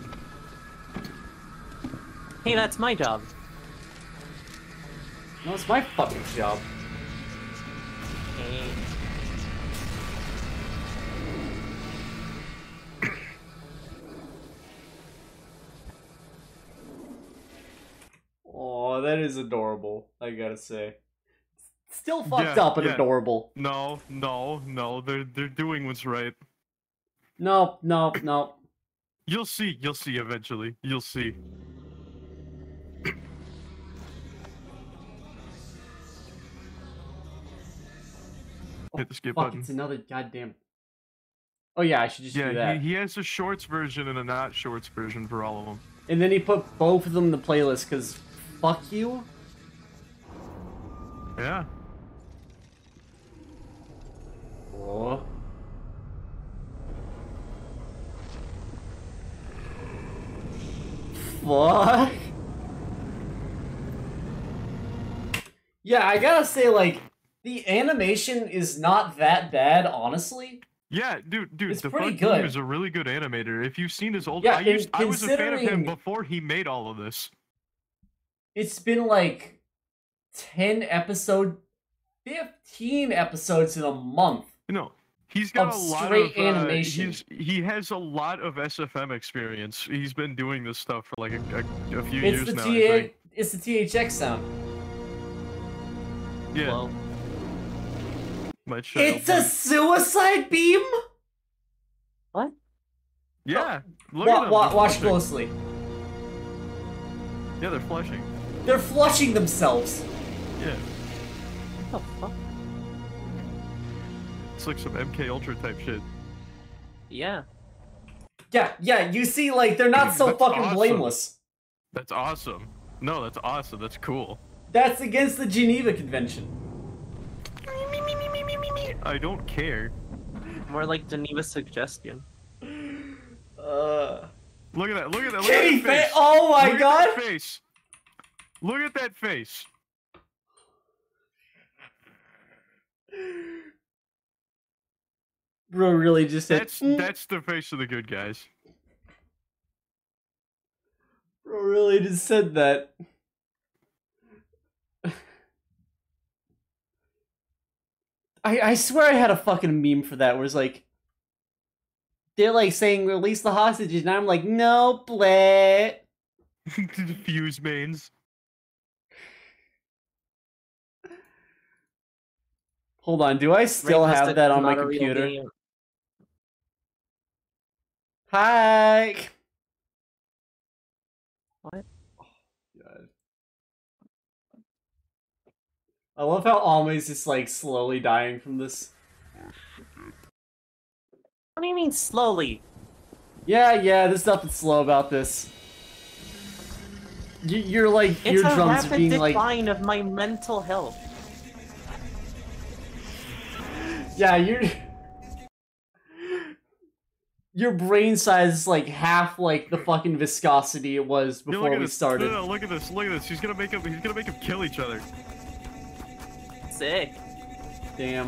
Hey, that's my job. No, it's my fucking job. Hey. Oh, that is adorable, I gotta say. Still fucked Yeah, up and yeah. adorable. No, no, no. They're they're doing what's right. No, no, no. You'll see. You'll see eventually. You'll see. Hit the skip Fuck, button. it's another goddamn... Oh yeah, I should just do Yeah, that. he, he has a shorts version and a not shorts version for all of them. And then he put both of them in the playlist, because fuck you. Yeah. Oh. Fuck. Yeah, I gotta say, like, the animation is not that bad, honestly. Yeah, dude, dude, It's the pretty fuck dude good. is a really good animator. If you've seen his old, Yeah, I, used, and I was a fan of him considering- before he made all of this. It's been like ten episode, fifteen episodes in a month. You know, he's got Of a lot straight of uh, animation. He's, he has a lot of S F M experience. He's been doing this stuff for like a, a, a few It's years the now. T I A, think. it's the T H X sound. Yeah. Well, Might shut It's up, a dude. suicide beam. what? Yeah. Look Wa- at them. wa- they're watch flushing. closely. Yeah, they're flushing. They're flushing themselves. Yeah. What the fuck? It's like some M K Ultra type shit. Yeah. Yeah, yeah. You see, like they're not so That's fucking awesome. blameless. That's awesome. No, that's awesome. That's cool. That's against the Geneva Convention. I don't care. More like Geneva's suggestion. Uh. Look at that. Look at that. Look Kitty at that face. fa- oh my Look god! At that face. Look at that face. Bro really just said. That's "Mm." that's the face of the good guys. Bro really just said that. I I swear I had a fucking meme for that where it's like they're like saying release the hostages and I'm like no bleh. The fuse mains. Hold on, do I still Rainbow have Six that is on my not a real computer? game. Hi. What? God. I love how Almay's just like slowly dying from this. What do you mean slowly? Yeah, yeah, there's nothing slow about this. You, you're like It's a eardrums are rapid being like. decline of my mental health. Yeah, you're. Your brain size is like half like the fucking viscosity it was Yo, before look at we this. started. No, no, look at this. Look at this. He's gonna make him. He's gonna make him kill each other. Sick. Damn.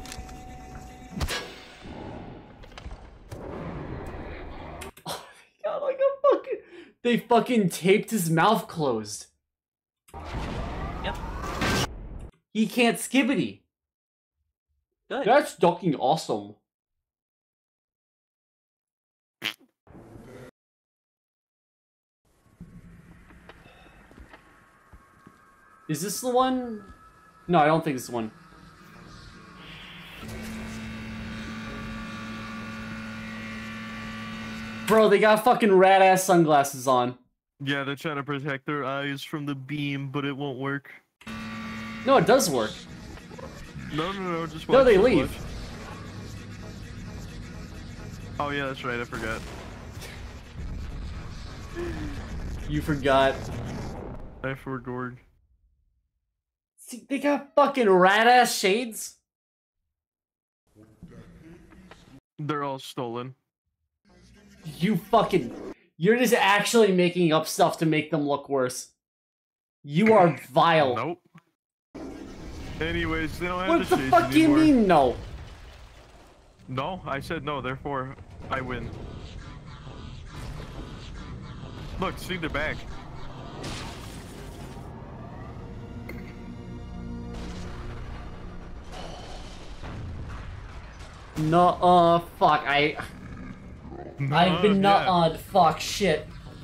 Oh, God, like a fucking. They fucking taped his mouth closed. Yep. He can't skibbity. Good. That's fucking awesome. Is this the one? No, I don't think it's the one. Bro, they got fucking rat ass sunglasses on. Yeah, they're trying to protect their eyes from the beam, but it won't work. No, it does work. No, no, no, just watch. No, they just leave. watch. Oh yeah, that's right. I forgot. You forgot. I forgot. See, they got fucking rat ass shades. They're all stolen. You fucking. You're just actually making up stuff to make them look worse. You are vile. Nope. Anyways, they don't have What the the shades fuck do you anymore. mean, no? No, I said no, therefore I win. Look, see, they're back. No, uh, fuck, I... I've been yeah. nut-odd, fuck, shit.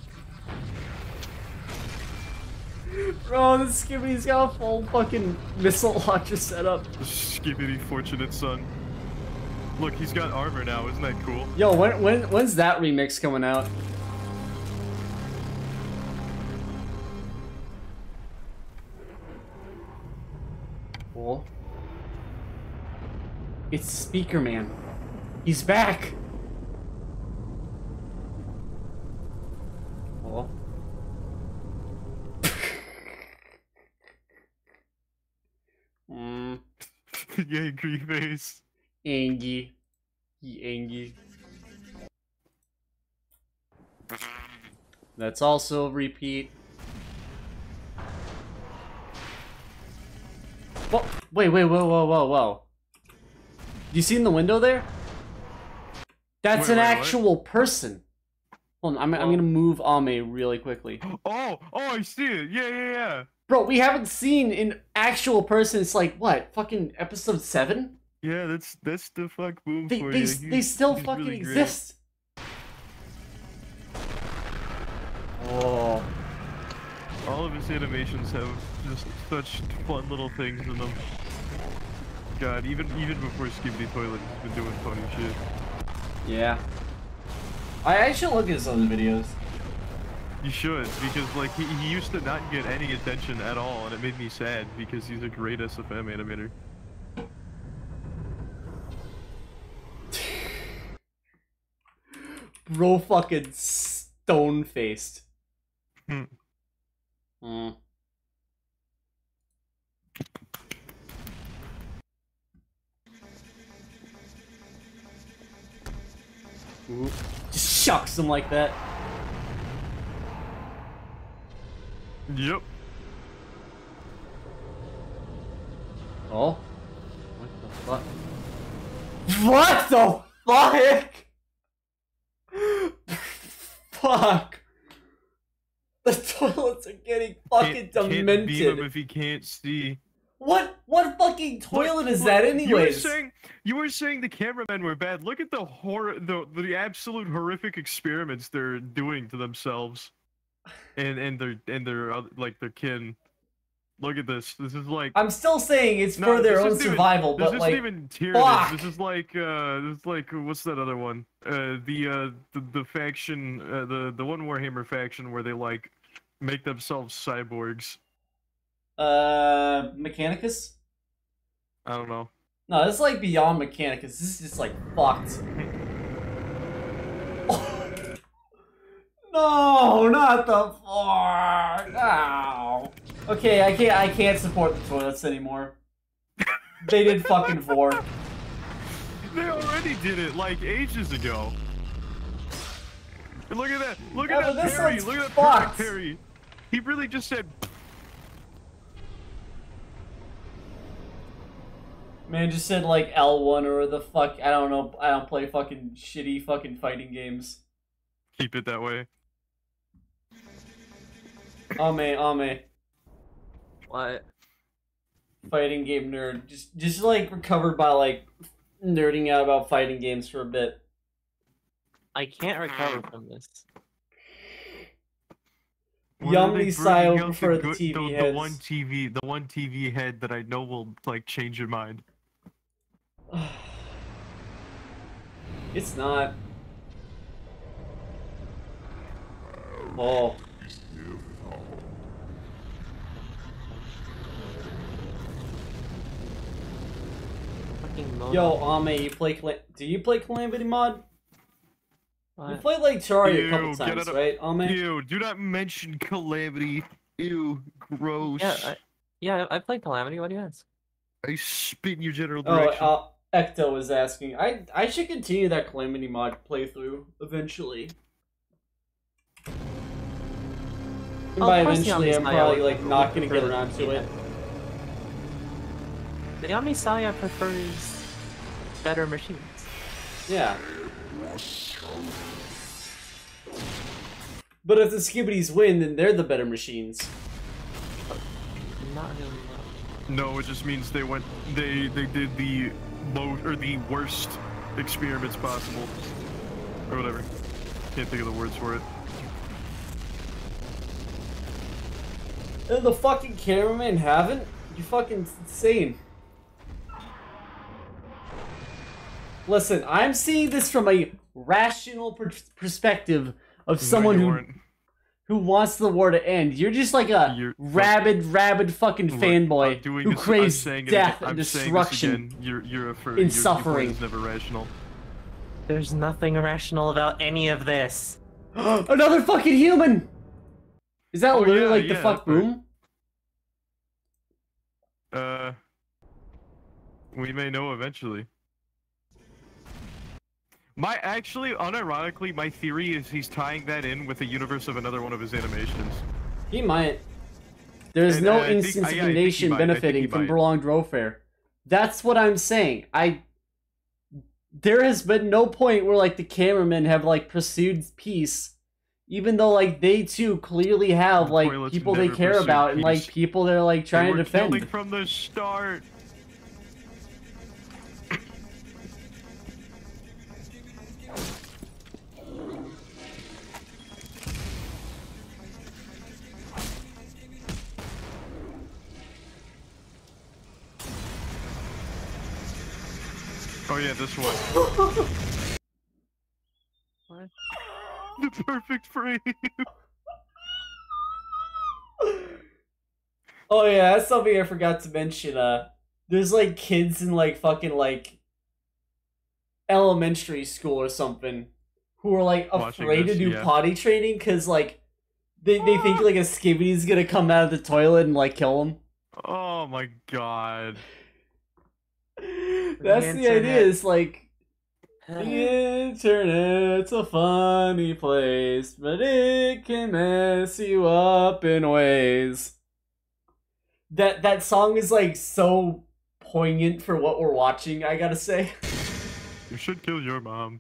Bro, this Skibbity's got a full fucking missile launcher set up. Skibbity fortunate son. Look, he's got armor now, isn't that cool? Yo, when, when, when's that remix coming out? Cool. It's Speaker Man. He's back! Cool. mm. Yeah, angry face. Angie. He Angie. That's also a repeat. Whoa, wait, wait, whoa, whoa, whoa, whoa. You see in the window there? That's Wait, an wait, what? actual person. Hold on, I'm, I'm gonna move Ame really quickly. Oh, oh, I see it. Yeah, yeah, yeah. Bro, we haven't seen an actual person. It's like, what, fucking episode seven? Yeah, that's that's the fuck boom They, for they, you. s- He's- they still he's fucking really great. exist. Oh. All of his animations have just such fun little things in them. God, even even before Skibbity Toilet, he's been doing funny shit. Yeah. I, I should look at some of the videos. You should, because like he, he used to not get any attention at all, and it made me sad because he's a great S F M animator. Bro fucking stone-faced. Hmm. Hmm. Ooh. Just shucks him like that. Yep. Oh. What the fuck? What the fuck? Fuck. The toilets are getting fucking can't, demented. Can't beam him if he can't see. What what fucking toilet Look, is look, that You were anyways? saying you were saying the cameramen were bad. Look at the horror, the the absolute horrific experiments they're doing to themselves, and and their and their oth- like their kin. Look at this. This is like. I'm still saying it's No, for their this own isn't even- survival, this but like, isn't even tier fuck. This is like uh, this is like what's that other one? Uh, the uh, the, the faction, uh, the the one Warhammer faction where they like make themselves cyborgs. uh, Mechanicus? I don't know. No, this is like beyond Mechanicus. This is just like fucked. No, not the fuck. Ow. Okay, I can't. I can't support the toilets anymore. They did fucking vor. They already did it like ages ago. And look at that! Look Yeah, at but that this parry! one's Look at that fucked. perfect parry! He really just said. Man just said like L one or the fuck. I don't know. I don't play fucking shitty fucking fighting games. Keep it that way. Ame, ame. What? Fighting game nerd. Just, just like recovered by like nerding out about fighting games for a bit. I can't recover from this. When are they Yummy bringing Sio out for the the good- T V the, the heads. one T V, the one T V head that I know will like change your mind. It's not. Oh. Fucking mode. Yo, Ame, you play Cla- do you play Calamity Mod? You What? played like Terraria a Ew, couple get times, out of- right, Ame? Ew, do not mention Calamity. Ew, gross. Yeah, I, yeah, I played Calamity. What do you ask? I spit in your general Oh, direction. uh, Ecto was asking. I I should continue that Calamity Mod playthrough eventually. And Oh, by of course the eventually, I'm Omniscient probably would like not gonna prefer get around to it. The Omnisaya prefers better machines. Yeah. But if the Skibbities win, then they're the better machines. Not really. No, it just means they went. They they did the low or the worst experiments possible, or whatever. Can't think of the words for it. And the fucking cameraman haven't? You fucking insane. Listen, I'm seeing this from a rational per perspective of someone you who weren't. who wants the war to end. You're just like a You're- rabid, rabid fucking Look, fanboy I'm doing who this, I'm craves saying it death again, and I'm saying this destruction. again. You're you're a fur. in your, suffering. Your point is never rational. There's nothing irrational about any of this. Another fucking human! Is that Oh, literally yeah, like the yeah, fuck that part. boom? Uh, we may know eventually. My actually, unironically, my theory is he's tying that in with the universe of another one of his animations. He might. There's And, no uh, I think- instance I- of yeah, I the think he nation might, I think benefiting he from might. prolonged warfare. That's what I'm saying. I. There has been no point where like the cameramen have like pursued peace, even though like they too clearly have The like toilets people they never care pursued about and like peace. people they're like They trying were to defend. killing from the start. Oh yeah, this one. What? The perfect frame. Oh yeah, that's something I forgot to mention. Uh, there's like kids in like fucking like elementary school or something who are like Watching afraid this, to do yeah. potty training because like they they think like a skibbity's gonna come out of the toilet and like kill them. Oh my god. That's the idea. internet Is like The internet's a funny place, but it can mess you up in ways. That that song is like so poignant for what we're watching, I gotta say. You should kill your mom.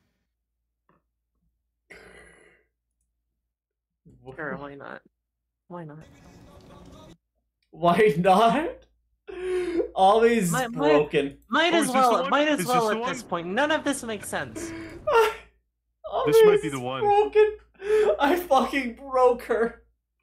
Sure, why not? Why not? Why not? Always Might- might- broken. Might Oh, as is this the well. one? Might as Is well this at the this one? point. None of this makes sense. This might be Always the one. Broken. I fucking broke her.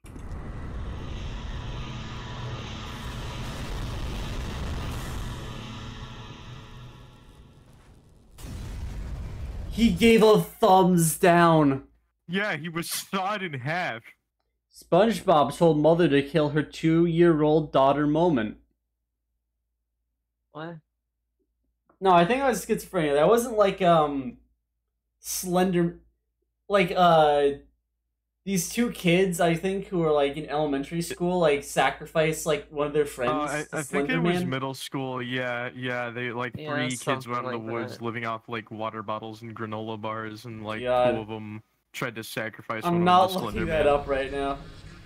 He gave a thumbs down. Yeah, he was sawed in half. SpongeBob told mother to kill her two-year-old daughter Moment. What? No, I think I was schizophrenia. That wasn't like um Slender, like uh these two kids I think who are like in elementary school like sacrificed like one of their friends. Uh, I, to I think Slender it was Man. middle school. Yeah, yeah. They like Yeah, three kids something went out in like the woods that. living off like water bottles and granola bars, and like God. two of them tried to sacrifice I'm one not of them to looking Slender that Man. up right now.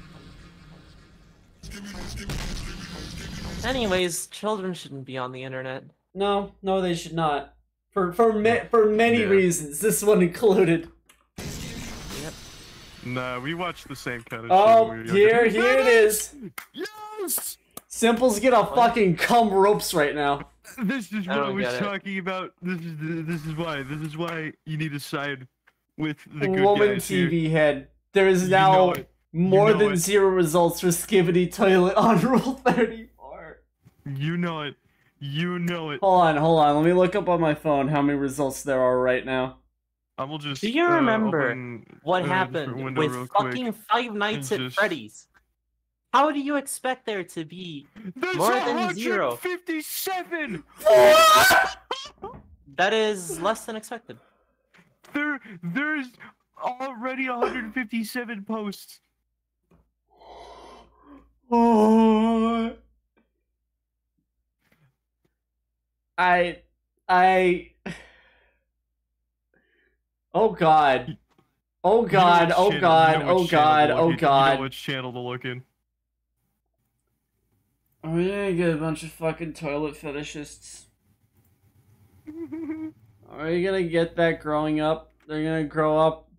Anyways, children shouldn't be on the internet. No, no, they should not. For for ma- for many Yeah. reasons, this one included. Yep. Nah, we watched the same kind of Oh, shit. when we were here, younger. here it is. Yes! Simple's gonna fucking cum ropes right now. This is I what I don't was get it. talking about. This is this is why. This is why you need to side with the good Woman guys T V here. head. There is You now know it. more know than it. zero results for Skibbity Toilet on Rule thirty-four. You know it. You know it. Hold on, hold on. Let me look up on my phone how many results there are right now. I will just. Do you uh, remember open, what uh, a different happened window with real fucking quick Five Nights at and just- Freddy's? How do you expect there to be There's more than zero? one hundred fifty-seven. That is less than expected. There, there's already one hundred fifty-seven posts. Oh. I, I. Oh God. Oh God. You know Oh which God. channel- you know Oh which channel God. to Oh look in. You God. know which channel to look in. Are we gonna get a bunch of fucking toilet fetishists? Are you gonna get that growing up? They're gonna grow up.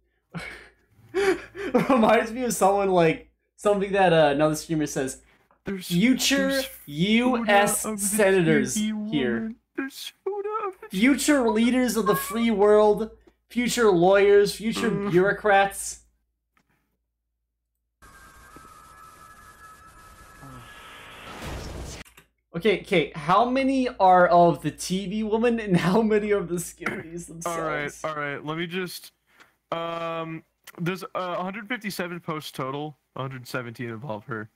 Reminds me of someone like something that uh, another streamer says. There's Future there's U S Fuda of the senators T V here. woman. There's Fuda of the Future leaders of the free world. Future lawyers. Future Mm. bureaucrats. Okay, Kate, how many are of the T V woman and how many are of the Skibbities themselves? All right, all right. Let me just. Um, there's uh, one hundred fifty-seven posts total. one hundred seventeen involve her.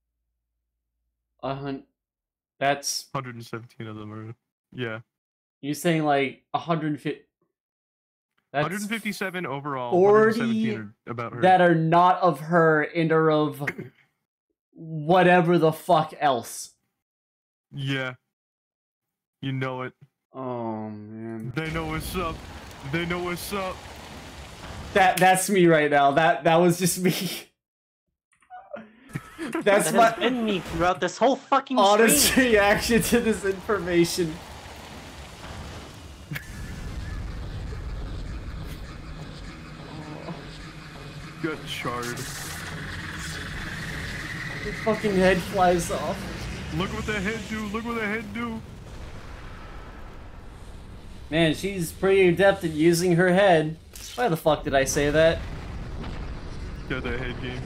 A hun- That's one hundred seventeen of them are. Yeah. you saying like one hundred fifty. That's one hundred fifty-seven overall. forty one hundred seventeen are about her. that are not of her and are of whatever the fuck else. Yeah. You know it. Oh man. They know what's up. They know what's up. That that's me right now. That that was just me. That's That my has been me throughout this whole fucking honest stream. reaction to this information. Got charred. Your fucking head flies off. Look what the head do. Look what the head do. Man, she's pretty adept at using her head. Why the fuck did I say that? Got that head game.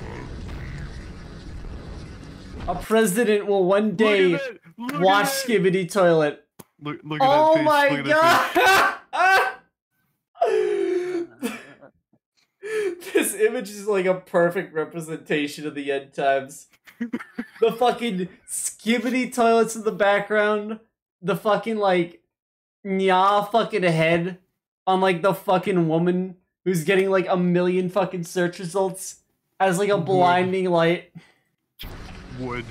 A president will one day Look at that. Look at watch that. Skibbity Toilet. Look, look at Oh that face. my Look at that god! This image is like a perfect representation of the end times. The fucking Skibbity Toilets in the background. The fucking like nya fucking head on like the fucking woman who's getting like a million fucking search results as like a Wood. blinding light. Wood.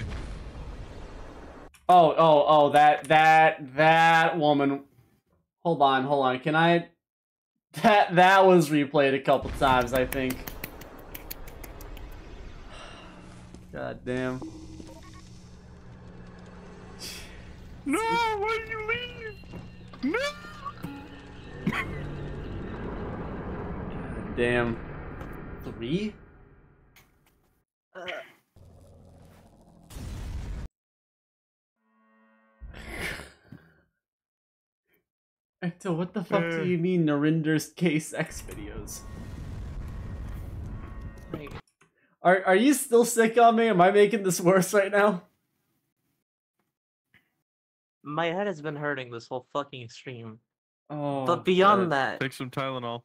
Oh, oh, oh, that, that, that woman. Hold on, hold on. Can I? That that was replayed a couple times, I think. God damn. No, why did you leave? No. God damn. Three? Uh. Ecto, what the fuck do you mean Narinder's case X videos? Wait. Are are you still sick on me? Am I making this worse right now? My head has been hurting this whole fucking stream. Oh. But beyond God. that, Take some Tylenol.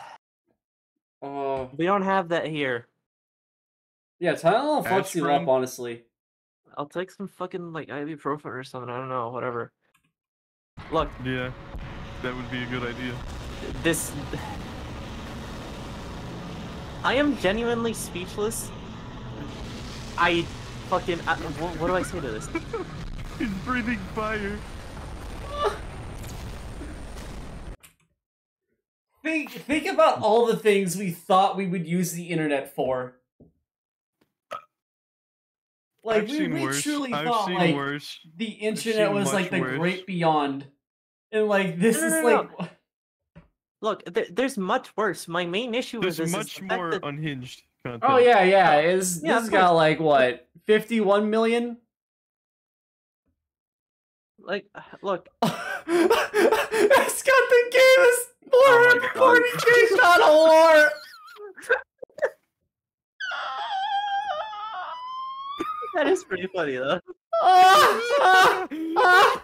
Oh. we don't have that here. Yeah, Tylenol fucks you Aspirin? up, honestly. I'll take some fucking like ibuprofen or something. I don't know, whatever. Look, Yeah, that would be a good idea. this. I am genuinely speechless. I fucking. I, what, what do I say to this? He's breathing fire. Think think about all the things we thought we would use the internet for. Like I've we, seen we worse. truly I've thought seen like worse. the internet seen was much like the worse. great beyond. And like this No, no, is no, like no. Look, there, there's much worse. My main issue with There's this much is the fact more that- unhinged content. Oh yeah, yeah. Is Yeah, this of got course. like what? fifty-one million? like, look, It's got the gamest Oh my more God. forty K on a war. that is pretty funny though. Ah, ah,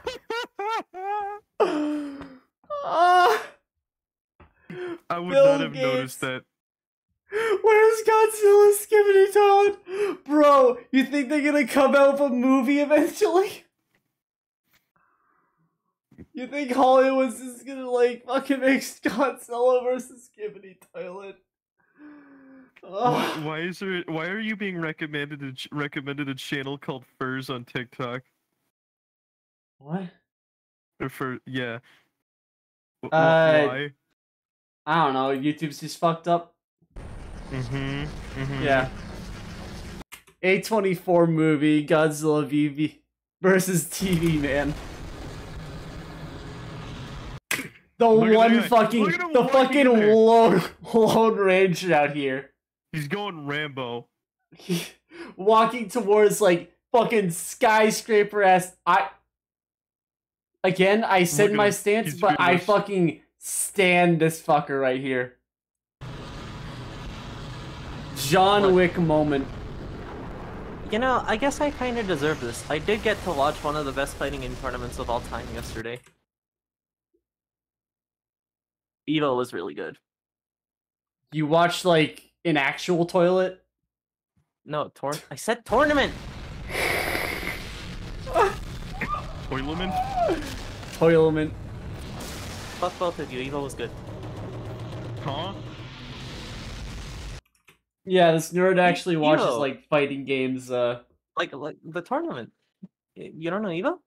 ah. Ah. I would Bill not have Gates. noticed that. Where's Godzilla Skibbity Toad? Bro, you think they're gonna come out with a movie eventually? You think Hollywood's just gonna like fucking make Godzilla versus Skibbity Toilet? Why, why is there? Why are you being recommended a, ch- recommended a channel called Furs on TikTok? What? Or for yeah. Wh- wh- Uh, why? I don't know. YouTube's just fucked up. Mm-hmm. mm-hmm. Yeah. A twenty-four movie Godzilla V V versus T V Man. The Look at one that guy. fucking Look at him the walking fucking in there. lone lone ranger out here. He's going Rambo. Walking towards like fucking skyscraper ass. I again I said Look at my him. stance, He's but I fearless. fucking stand this fucker right here. John What? Wick moment. You know, I guess I kind of deserve this. I did get to watch one of the best fighting game tournaments of all time yesterday. Evo was really good. You watched like an actual toilet? No, tor- I said tournament! Toilement? Toilement. Fuck both of you, Evo was good. Huh? Yeah, this nerd actually watches Evo. like fighting games. Uh, Like, like the tournament. Y- You don't know Evo?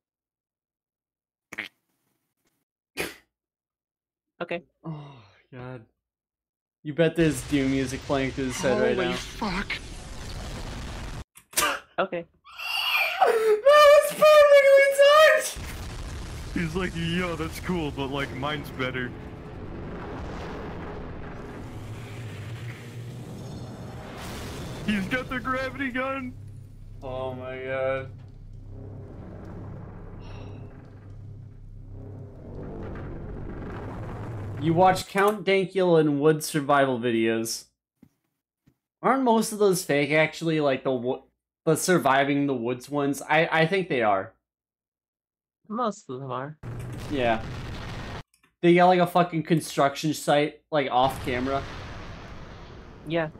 Okay. oh god. You bet there's Doom music playing through his head right Holy now. fuck. Okay. That was perfectly timed! He's like, yo, that's cool, but like mine's better. He's got the gravity gun. Oh my god. You watch Count Dankula and Wood survival videos. Aren't most of those fake actually, like the wo- the surviving the woods ones? I, I think they are. Most of them are. Yeah. They got like a fucking construction site, like off camera. Yeah.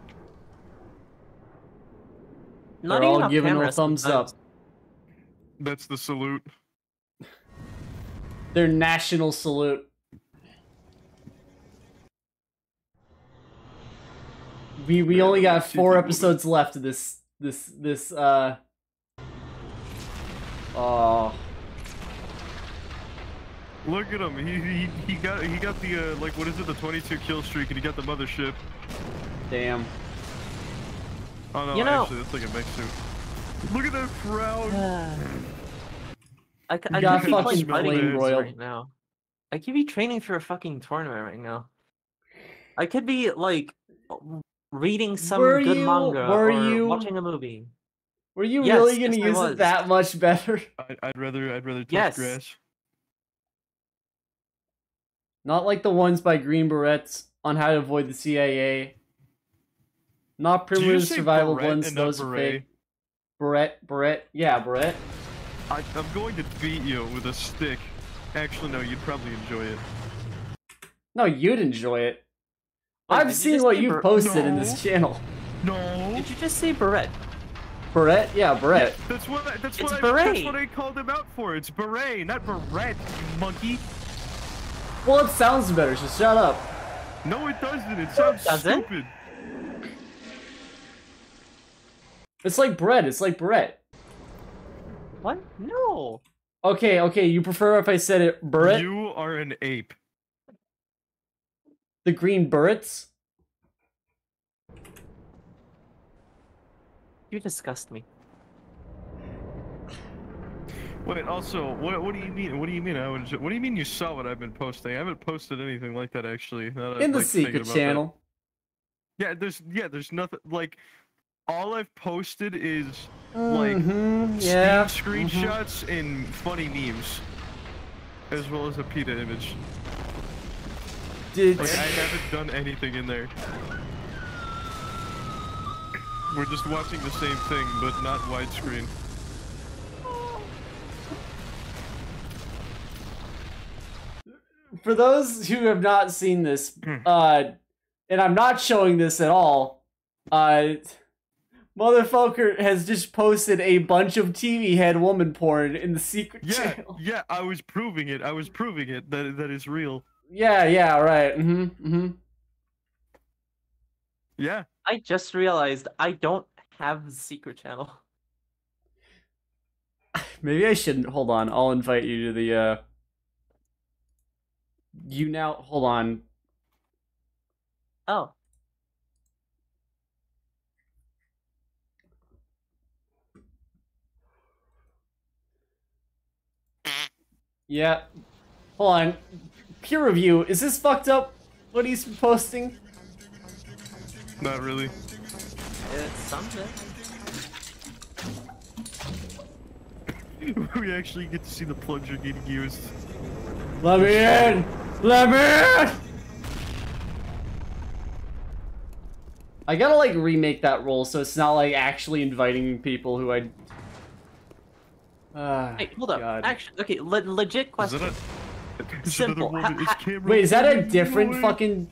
They're Not even all off giving camera a thumbs sometimes. up. That's the salute. Their national salute. We we only got four episodes left of this this this uh oh Look at him. He he he got he got the uh, like what is it? The twenty-two kill streak, and he got the mothership. Damn. Oh no, You know- actually, that's like a mech suit. Look at that frown. I, c- You I got could be fucking playing fighting flame games broiled. right now. I could be training for a fucking tournament right now. I could be like reading some Were good you- manga were or you- watching a movie. Were you Yes, really gonna yes, I use was. it that much better? I, I'd rather I'd rather touch Yes. grass. Not like the ones by Green Berets on how to avoid the C I A. Not Did you primitive say survival beret ones, and not those are beret? fake. Beret, Beret, yeah, Beret. I, I'm going to beat you with a stick. Actually, no, you'd probably enjoy it. No, you'd enjoy it. Wait, I've did you seen just what say you've ber- posted in No. this channel. No. Did you just say beret? Beret, yeah, Beret. That's what I, that's It's what I, beret. that's what I called him out for. It's beret, not beret, you monkey. Well, it sounds better, so shut up. No, it doesn't. It sounds Does it? stupid. It's like bread. It's like Beret. What? No. Okay, okay. You prefer if I said it Beret? You are an ape. The green Berets? You disgust me. Wait, also, what what do you mean? What do you mean? I would. What do you mean you saw what I've been posting? I haven't posted anything like that actually. now that In I'm, the like, thinking secret about channel. that. Yeah, there's yeah, there's nothing like. All I've posted is like Mhm, yeah. Steam mhm. screenshots and funny memes, as well as a PETA image. Did Like I haven't done anything in there. We're just watching the same thing, but not widescreen. For those who have not seen this, Hmm. uh, and I'm not showing this at all, uh, motherfucker has just posted a bunch of T V head woman porn in the secret Yeah, channel. yeah, I was proving it. I was proving it that that is real. Yeah, yeah, right. Mm-hmm. Mm-hmm. Yeah. I just realized I don't have a secret channel. Maybe I shouldn't. Hold on. I'll invite you to the, uh... You now... Hold on. Oh. Yeah. Hold on. Peer review. Is this fucked up? What he's posting? Not really. It's something. We actually get to see the plunger getting used. Let me in! Let me in! I gotta like remake that role so it's not like actually inviting people who I. Uh, Hey, hold up. God. Actually, okay, le- legit Is question. that a... Is another Simple. woman- Ha- is ha- camera Wait, is that a woman different doing? fucking?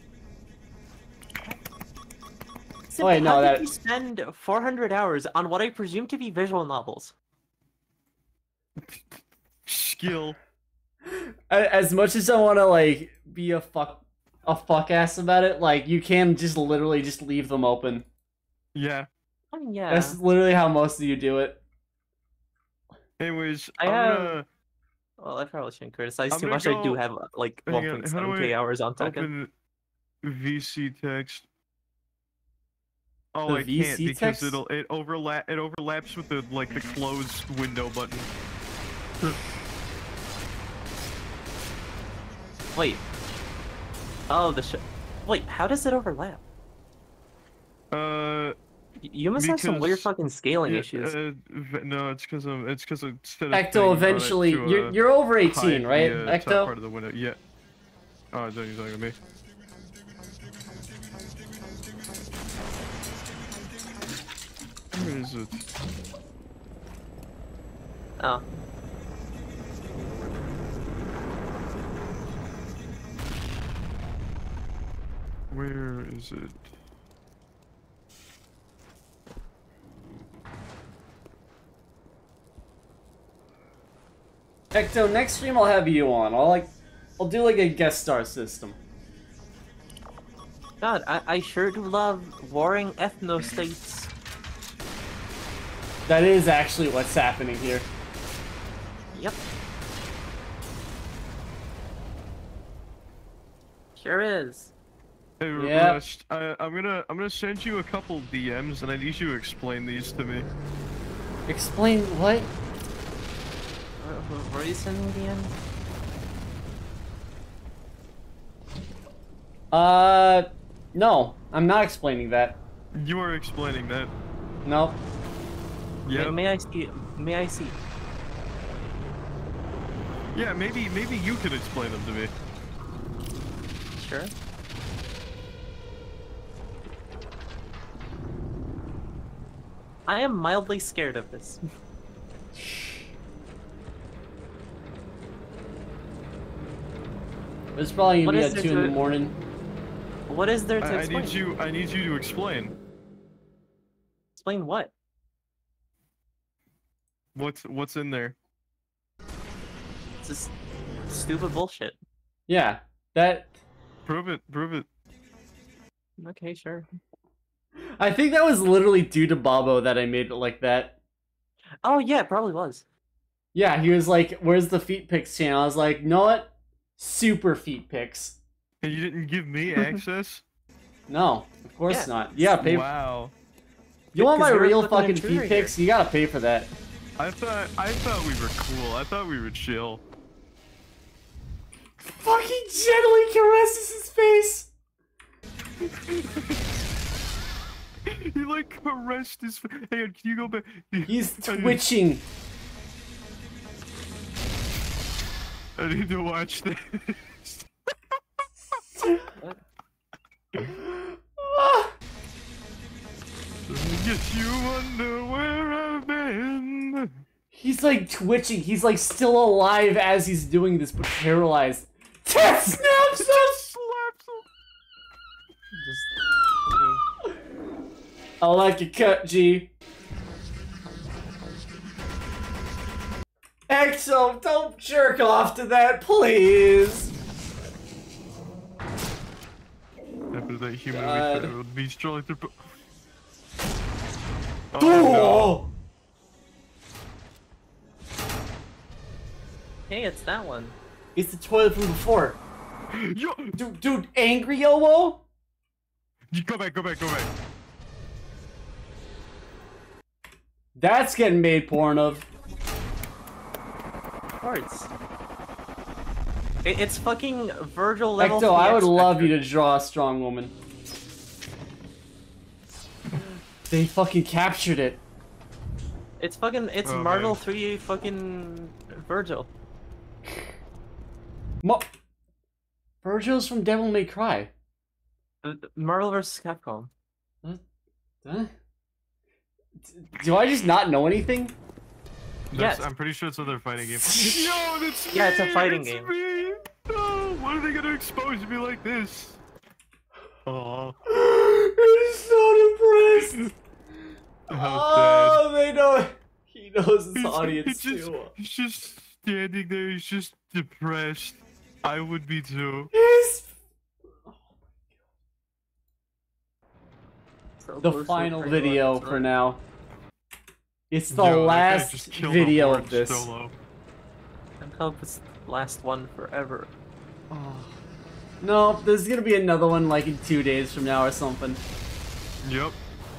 Simple, wait, no, how that- did you spend four hundred hours on what I presume to be visual novels? Skill. A- As much as I want to like be a fuck a fuck ass about it, like you can just literally just leave them open. Yeah. I mean, yeah. That's literally how most of you do it. Anyways, I I'm have- gonna Well, I probably shouldn't criticize I'm too gonna much. I do go- have uh, like hang one on, point how do seven K I hours on Tekken. open V C text. Oh, The I V can't C because text? it'll it overlap it overlaps with the like the close window button. Wait. Oh, the sh- Wait, how does it overlap? Uh, Y- You must have some weird because- fucking scaling yeah, issues. Uh, v- no, it's because I'm it's because instead of Ecto, thing, you brought it eventually, to, you're uh, you're over eighteen, hide right, the, uh, top Ecto? part of the window. Yeah. Oh, I thought you were talking to me. Where is it? Oh. Where is it? Ecto, next stream I'll have you on. I'll like, I'll do like a guest star system. God, I, I sure do love warring ethno-states. That is actually what's happening here. Yep. Sure is. Hey, Yep. Rust, I, I'm gonna I'm gonna send you a couple D Ms, and I need you to explain these to me. Explain what? Were you sending the end? Uh, no, I'm not explaining that. You are explaining that. No. May, Yeah. may I see? May I see? Yeah, maybe maybe you can explain them to me. Sure. I am mildly scared of this. It's probably What gonna be is at it two in the to- morning. What is there to I, I explain? need you I need you to explain. Explain what? What's what's in there? It's just stupid bullshit. Yeah, that. Prove it, prove it. Okay, sure. I think that was literally due to Bobo that I made it like that. Oh yeah, it probably was. Yeah, he was like, "Where's the feet pics channel?" I was like, "Know what? Super feet pics." And you didn't give me access? No, of course Yeah. not. Yeah, pay. Wow. You want my 'Cause you're a real fucking fucking intruder feet here. pics? You gotta pay for that. I thought I thought we were cool. I thought we were chill. Fucking gently caresses his face. He like caressed his face. Hang on, can you go back? He's I need- twitching. I need to watch this. Ah. Guess you wonder where I've been. He's like twitching. He's like still alive as he's doing this, but paralyzed. Ted snaps him. Slaps him. Just okay. I like your cut, G. Exo, don't jerk off to that, please. After that human God. we would be strolling through. po- Oh, Oh, Hey, it's that one. It's the toilet from before. no. Yo, Dude, dude, angry Owo? you go back, go back, go back. That's getting made porn of. Cards. It, it's fucking Virgil level. Ecto, I would three love X-Factor. you to draw a strong woman. They fucking captured it. It's fucking. It's Oh, Marvel man. three fucking Virgil. Mo Virgil's from Devil May Cry. Uh, Marvel versus Capcom. Huh? D- Do I just not know anything? That's, Yes. I'm pretty sure it's another fighting game. No, that's Yeah, it's a me, fighting it's game. Me. No, what are they gonna expose me like this? Oh, He's so depressed. how Oh, they know. He knows his sad. audience he's, just, too. he's just standing there. He's just depressed. I would be too. He's So the close to final Virgil video and for stuff. now. It's the Yo, that guy last just killed a video horde of this. solo. I hope it's the last one forever. Oh. No, there's gonna be another one like in two days from now or something. Yep.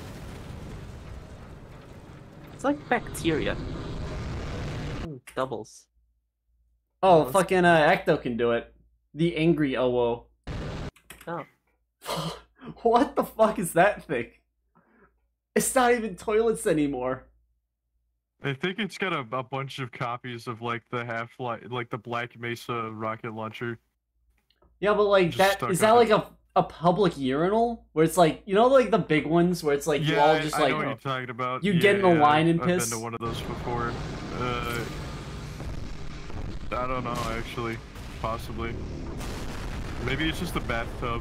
It's like bacteria. Ooh, doubles. Oh, Let's- fucking uh, Ecto can do it. The angry Owo. Oh. What the fuck is that thing? It's not even toilets anymore. I think it's got a, a bunch of copies of like the Half-Life, like the Black Mesa rocket launcher. Yeah, but like Just that stuck is on that it. like a a public urinal where it's like, you know, like the big ones where it's like you Yeah, all I- just I, like know what you're talking about. you yeah, get in a yeah, line and I've piss? been to one of those before. Uh, I don't know, actually. Possibly. Maybe it's just a bathtub.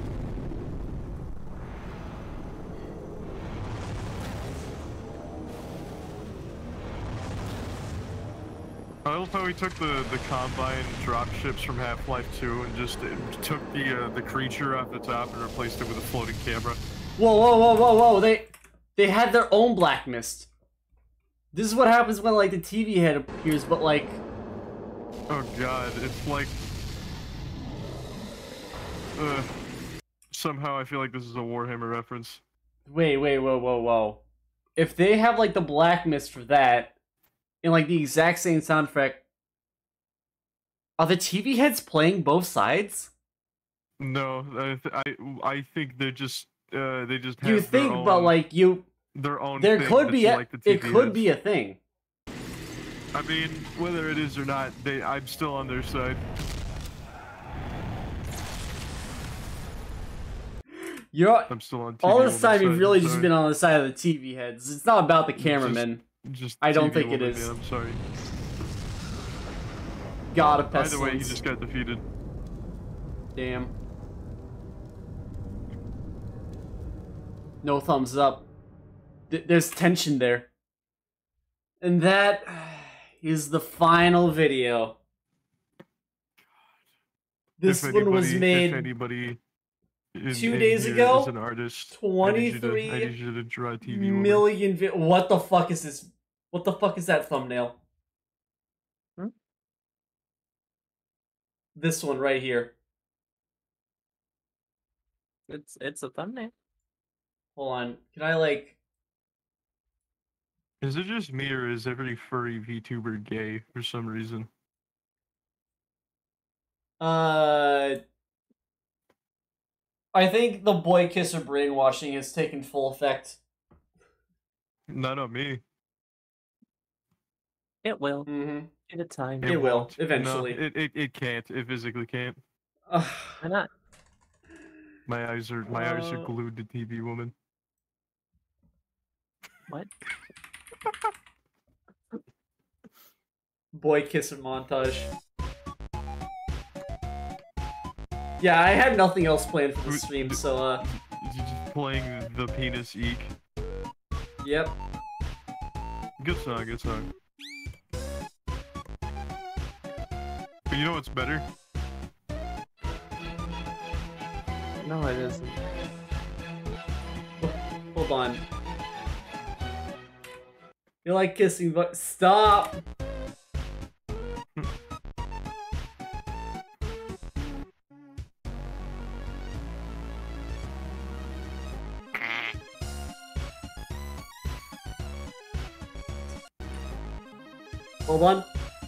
I love how he took the, the Combine dropships from Half-Life two and just uh, took the uh, the creature off the top and replaced it with a floating camera. Whoa, whoa, whoa, whoa, whoa! They they had their own Black Mist. This is what happens when like the T V head appears, but like Oh god, it's like... Uh, somehow I feel like this is a Warhammer reference. Wait, wait, whoa, whoa, whoa. If they have like the Black Mist for that, and like the exact same soundtrack, are the T V heads playing both sides? No, I th- I, I think they're just uh they just have You their think, own, but like you, their own. there thing could be that's a, like the T V it could heads. be a thing. I mean, whether it is or not, they I'm still on their side. You're I'm still on T V all this woman's time. You've side, really I'm just sorry. been on the side of the T V heads. It's not about the cameramen. Just I don't T V think it woman, is. yeah, I'm sorry. God of Either way, he pestilence. just got defeated. Damn. No thumbs up. Th- there's tension there. And that is the final video. This If one was anybody- made If anybody in, two in days here ago, is an artist, I need you to, I twenty-three need you to draw a T V woman. million vi- What the fuck is this? What the fuck is that thumbnail? Hmm? This one right here. It's it's a thumbnail. Hold on. Can I like... Is it just me or is every furry VTuber gay for some reason? Uh... I think the boy kisser brainwashing has taken full effect. Not on me. It will. Mm-hmm. At a time. It will, won't. eventually. No, it, it it can't. It physically can't. Why not? My eyes are my eyes are Uh, glued to T V woman. What? Boy kisser montage. Yeah, I had nothing else planned for the stream, so uh... You just playing the penis eek. Yep. Good song, good song. But you know what's better? No, it isn't. Hold on. You like kissing, but stop! Hold on.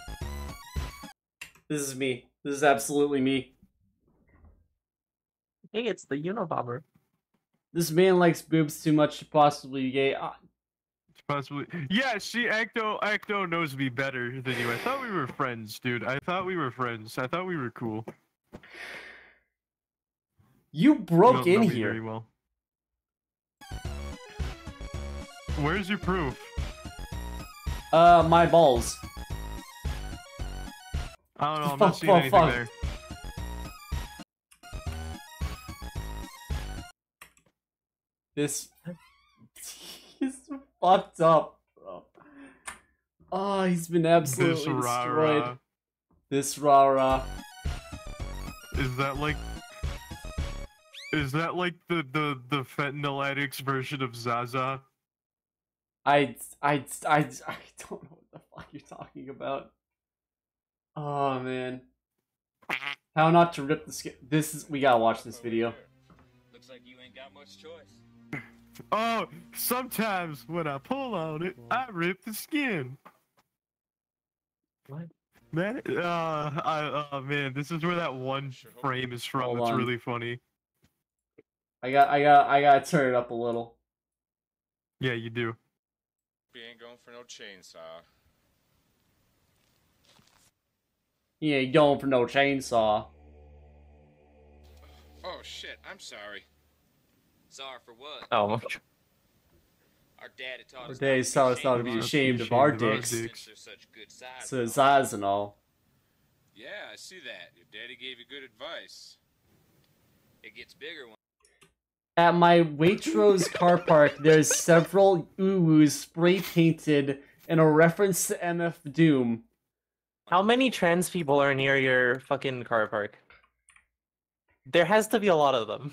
This is me. This is absolutely me. Hey, it's the Unabomber. This man likes boobs too much to possibly be gay. Ah, It's possibly. Yeah, see, Acto Acto knows me better than you. I thought we were friends, dude. I thought we were friends. I thought we were cool. you You broke don't in know me here. very well. Where's your proof? Uh, my balls. I don't know. I'm Fuck, not seeing fuck, anything fuck. there. This he's fucked up, bro. Oh, he's been absolutely This rah destroyed. rah. This rah rah. Is that like? Is that like the the the fentanyl addicts version of Zaza? I, I, I, I don't know what the fuck you're talking about. Oh man. How not to rip the skin. This is. We gotta watch this video. Looks like you ain't got much choice. Oh, sometimes when I pull on it, I rip the skin. What? Man, uh, I, uh, man, this is where that one frame is from. Hold It's on. really funny. I got, I got, I gotta turn it up a little. Yeah, you do. We ain't going for no chainsaw. He ain't going for no chainsaw. Oh shit, I'm sorry. Sorry for what? Oh. Our daddy taught Our us daddy taught us not to be ashamed of our dicks. Since they're such good size. So his eyes and all. Yeah, I see that. Your daddy gave you good advice. It gets bigger when At my Waitrose car park, there's several uwus spray painted in a reference to M F Doom. How many trans people are near your fucking car park? There has to be a lot of them.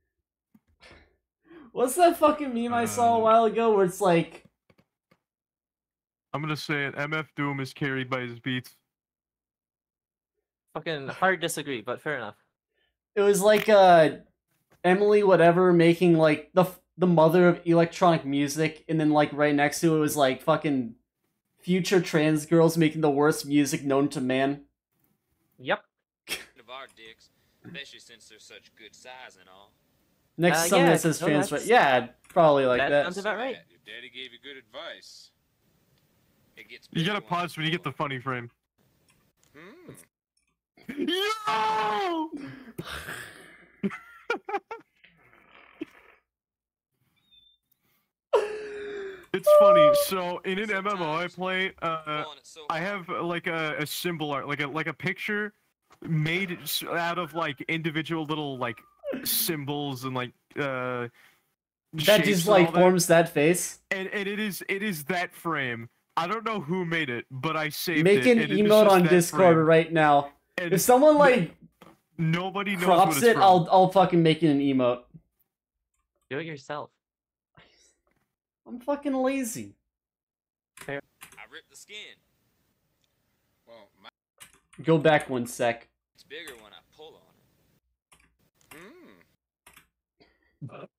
What's that fucking meme I saw a while ago where it's like, I'm gonna say it. M F Doom is carried by his beats. Fucking hard disagree, but fair enough. It was like uh Emily whatever making like the the mother of electronic music, and then like right next to it was like fucking future trans girls making the worst music known to man. Yep. Of our dicks, especially since they're such good size and all. Next Uh, to something yeah, that says no, trans, that's- yeah, probably like that that. sounds about right. Your daddy gave you good advice. It gets You bigger gotta when pause when you get the funny frame. Hmm. Yo! It's funny. So in an M M O I play, uh, I have uh, like a, a symbol art, like a like a picture made s- out of like individual little like symbols and like uh. That shapes just and all like forms that face. And and it is it is that frame. I don't know who made it, but I saved Make it. an and it is emote just on that Discord frame. right now. And If someone like Nobody knows crops what it's it, from. I'll I'll fucking make it an emote. Do it yourself. I'm fucking lazy. I ripped the skin. Well, my Go back one sec. It's bigger when I pull on it. Hmm.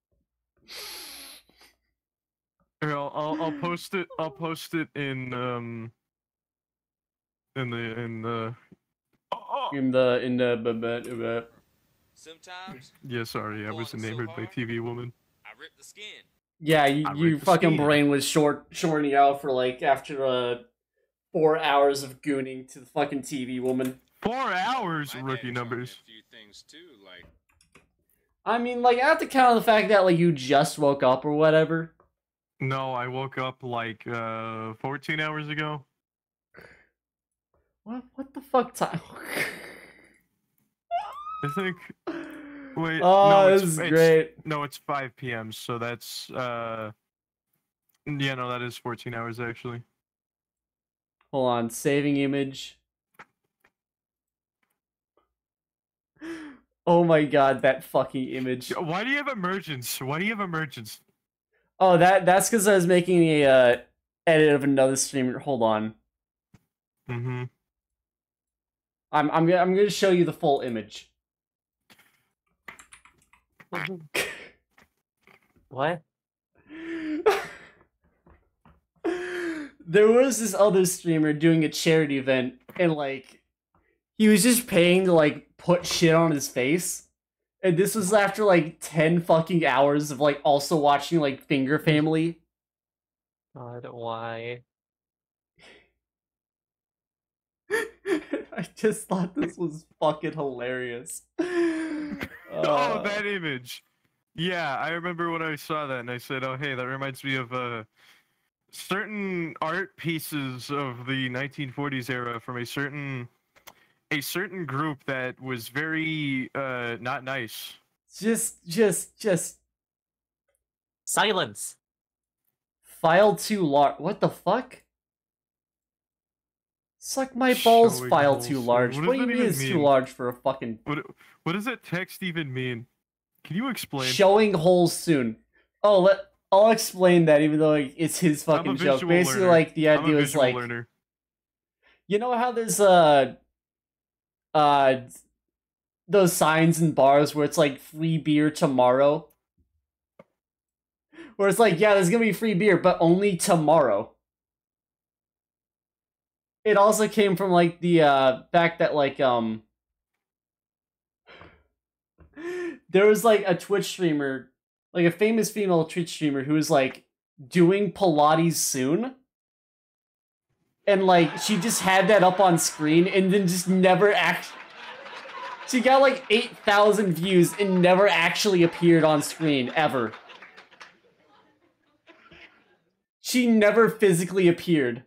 Here, I'll, I'll I'll post it. I'll post it in um. In the in the. In the in the bu- bu- bu- Sometimes Yeah, sorry, I was enamored by T V woman. I rip the skin. yeah, you, I your ripped the fucking skin. brain was short shorting out for like after uh four hours of gooning to the fucking T V woman. Four hours, My rookie daddy taught me numbers. A few things too, like I mean, like, I have to count on the fact that like you just woke up or whatever. No, I woke up like uh fourteen hours ago. What what the fuck time? I think. Wait, Oh, no, this it's, is it's- great. No, it's five p m. So that's uh. Yeah, no, that is fourteen hours actually. Hold on, saving image. Oh my god, that fucking image. Why do you have emergence? Why do you have emergence? Oh, that that's because I was making a uh, edit of another streamer. Hold on, Mm-hmm. I'm I'm gonna I'm gonna show you the full image. What? There was this other streamer doing a charity event, and like he was just paying to like put shit on his face. And this was after like ten fucking hours of like also watching like Finger Family. God, why? I just thought this was fucking hilarious. Oh, Uh, that image. Yeah, I remember when I saw that and I said, "Oh, hey, that reminds me of uh, certain art pieces of the nineteen forties era from a certain a certain group that was very uh not nice." just, just, just Silence. file too large. What the fuck? Suck my balls. Showing File holes. too large. What What, does do you that mean even it's too mean? large for a fucking What what does that text even mean? Can you explain? showing holes soon? Oh, let I'll explain that. Even though like, it's his I'm a fucking joke. visual Basically, learner. like the I'm a idea was visual like, learner. you know how there's uh uh those signs in bars where it's like free beer tomorrow, where it's like, yeah, there's gonna be free beer, but only tomorrow. It also came from like the uh fact that like um there was like a Twitch streamer, like a famous female Twitch streamer who was like doing Pilates soon. And like she just had that up on screen and then just never act She got like eight thousand views and never actually appeared on screen ever. She never physically appeared.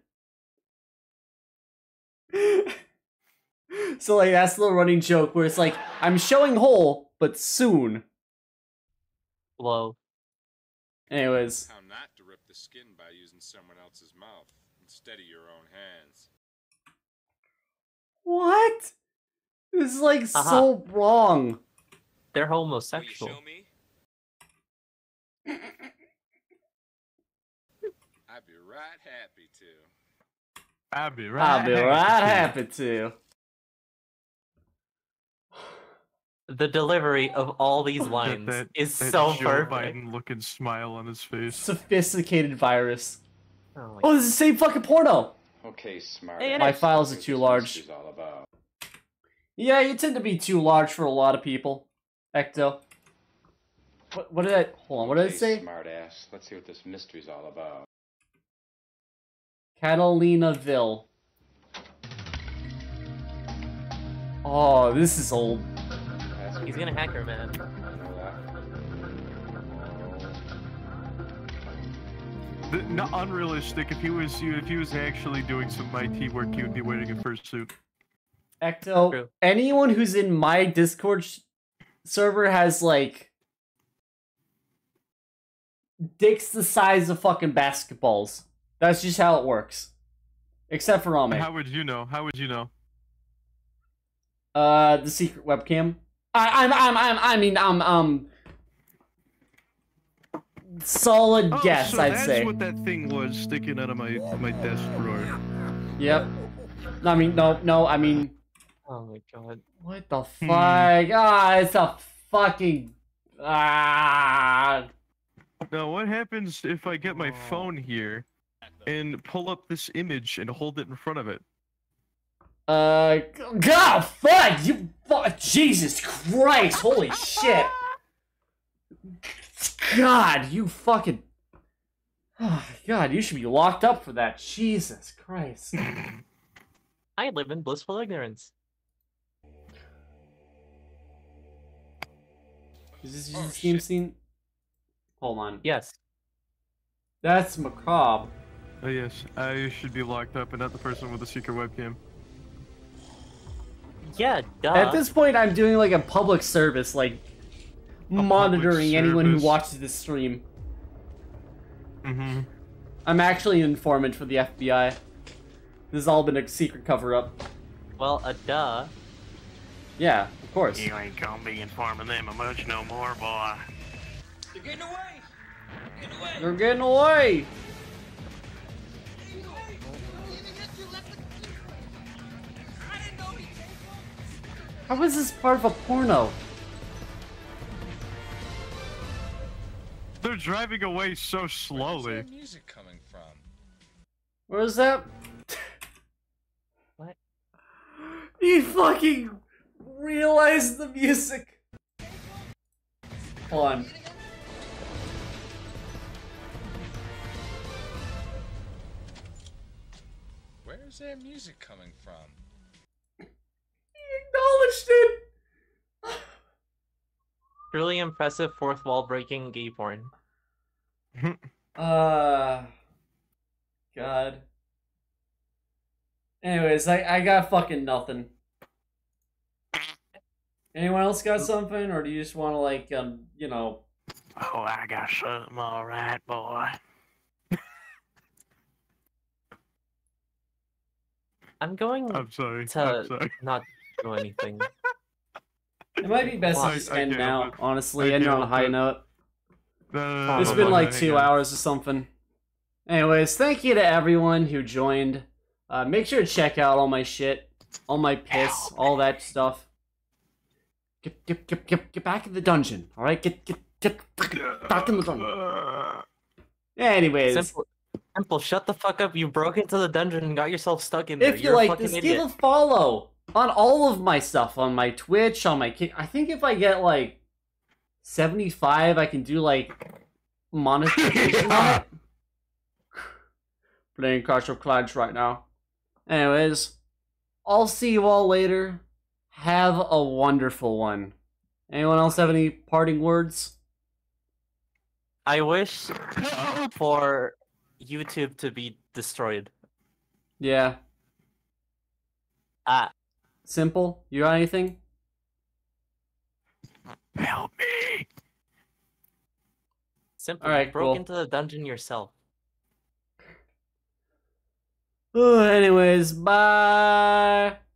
So like that's the running joke where it's like, I'm showing whole, but soon. Whoa. Anyways. how not to rip the skin by using someone else's mouth instead of your own hands. What? This is like Uh-huh. so wrong. They're Will you homosexual. show me? I'd be right happy to. I'll be right. I'll be happy right to. happy to. the delivery of all these That- lines that, is that so Joe perfect. Biden looking smile on his face. Sophisticated virus. Oh, Oh, this is the same fucking porno! Okay, smart. Hey, My it's- files are too large. All about. Yeah, you tend to be too large for a lot of people. Ecto. What, what did I... Hold on, what did I Okay, say? Smart ass. Let's see what this mystery's all about. Catalinaville. Oh, this is old. He's gonna hack her, man. The, not unrealistic. If he was if he was actually doing some I T work, he would be wearing a fursuit. Ecto, True. anyone who's in my Discord sh- server has, like, dicks the size of fucking basketballs. That's just how it works. Except for Ame. How would you know? How would you know? Uh, the secret webcam. I, I'm, I'm, I'm, I mean, I'm, um, solid Oh, guess, so I'd that's say. what that thing was sticking out of my my desk drawer. Yep. I mean, no, no, I mean, Oh my god. what the fuck? Hmm. Ah, it's a fucking, ah. Now, what happens if I get my phone here and pull up this image and hold it in front of it? Uh, God, fuck, you, fuck, Jesus Christ, holy shit. God, you fucking, oh, God, you should be locked up for that, Jesus Christ. I live in blissful ignorance. Is this Oh, your Steam shit. scene? Hold on. Yes. That's macabre. Oh yes, I should be locked up and not the person with the secret webcam. Yeah, duh. At this point, I'm doing like a public service, like monitoring anyone who service. watches this stream. Mm-hmm. I'm actually an informant for the F B I. This has all been a secret cover-up. Well, a duh. Yeah, of course. You ain't gonna be informing them much no more, boy. You're getting away! Getting away! They're getting away! How is this part of a porno? They're driving away so Where's slowly. that music coming from? Where is that? What? You fucking realize the music. Hold on. Where's that music coming from? Acknowledged it! Truly impressive fourth wall breaking gay porn. Uh, God. Anyways, I, I got fucking nothing. Anyone else got something, or do you just want to, like, um, you know... Oh, I got something all right, boy. I'm going I'm sorry. to I'm sorry. not do anything. It might be best I- to just I end can't now, help it. honestly, I end can't on a help high it. note. No, no, no, It's no, been no, like hang two on. hours or something. Anyways, thank you to everyone who joined. Uh, make sure to check out all my shit, all my piss, all that stuff. Get get get get, get back in the dungeon, all right? Get get get fucking back in the dungeon. Anyways, Simple, simple. Shut the fuck up. You broke into the dungeon and got yourself stuck in there. if you You're a like fucking this, idiot. give a follow on all of my stuff, on my Twitch, on my Kick. I think if I get like seventy-five, I can do like monetization on it. Playing Clash of Clans right now. Anyways, I'll see you all later. Have a wonderful one. Anyone else have any parting words? I wish for YouTube to be destroyed. Yeah. Ah. Simple? You got anything? Help me. Simple. Alright, you broke cool. into the dungeon yourself. Oh, anyways, bye.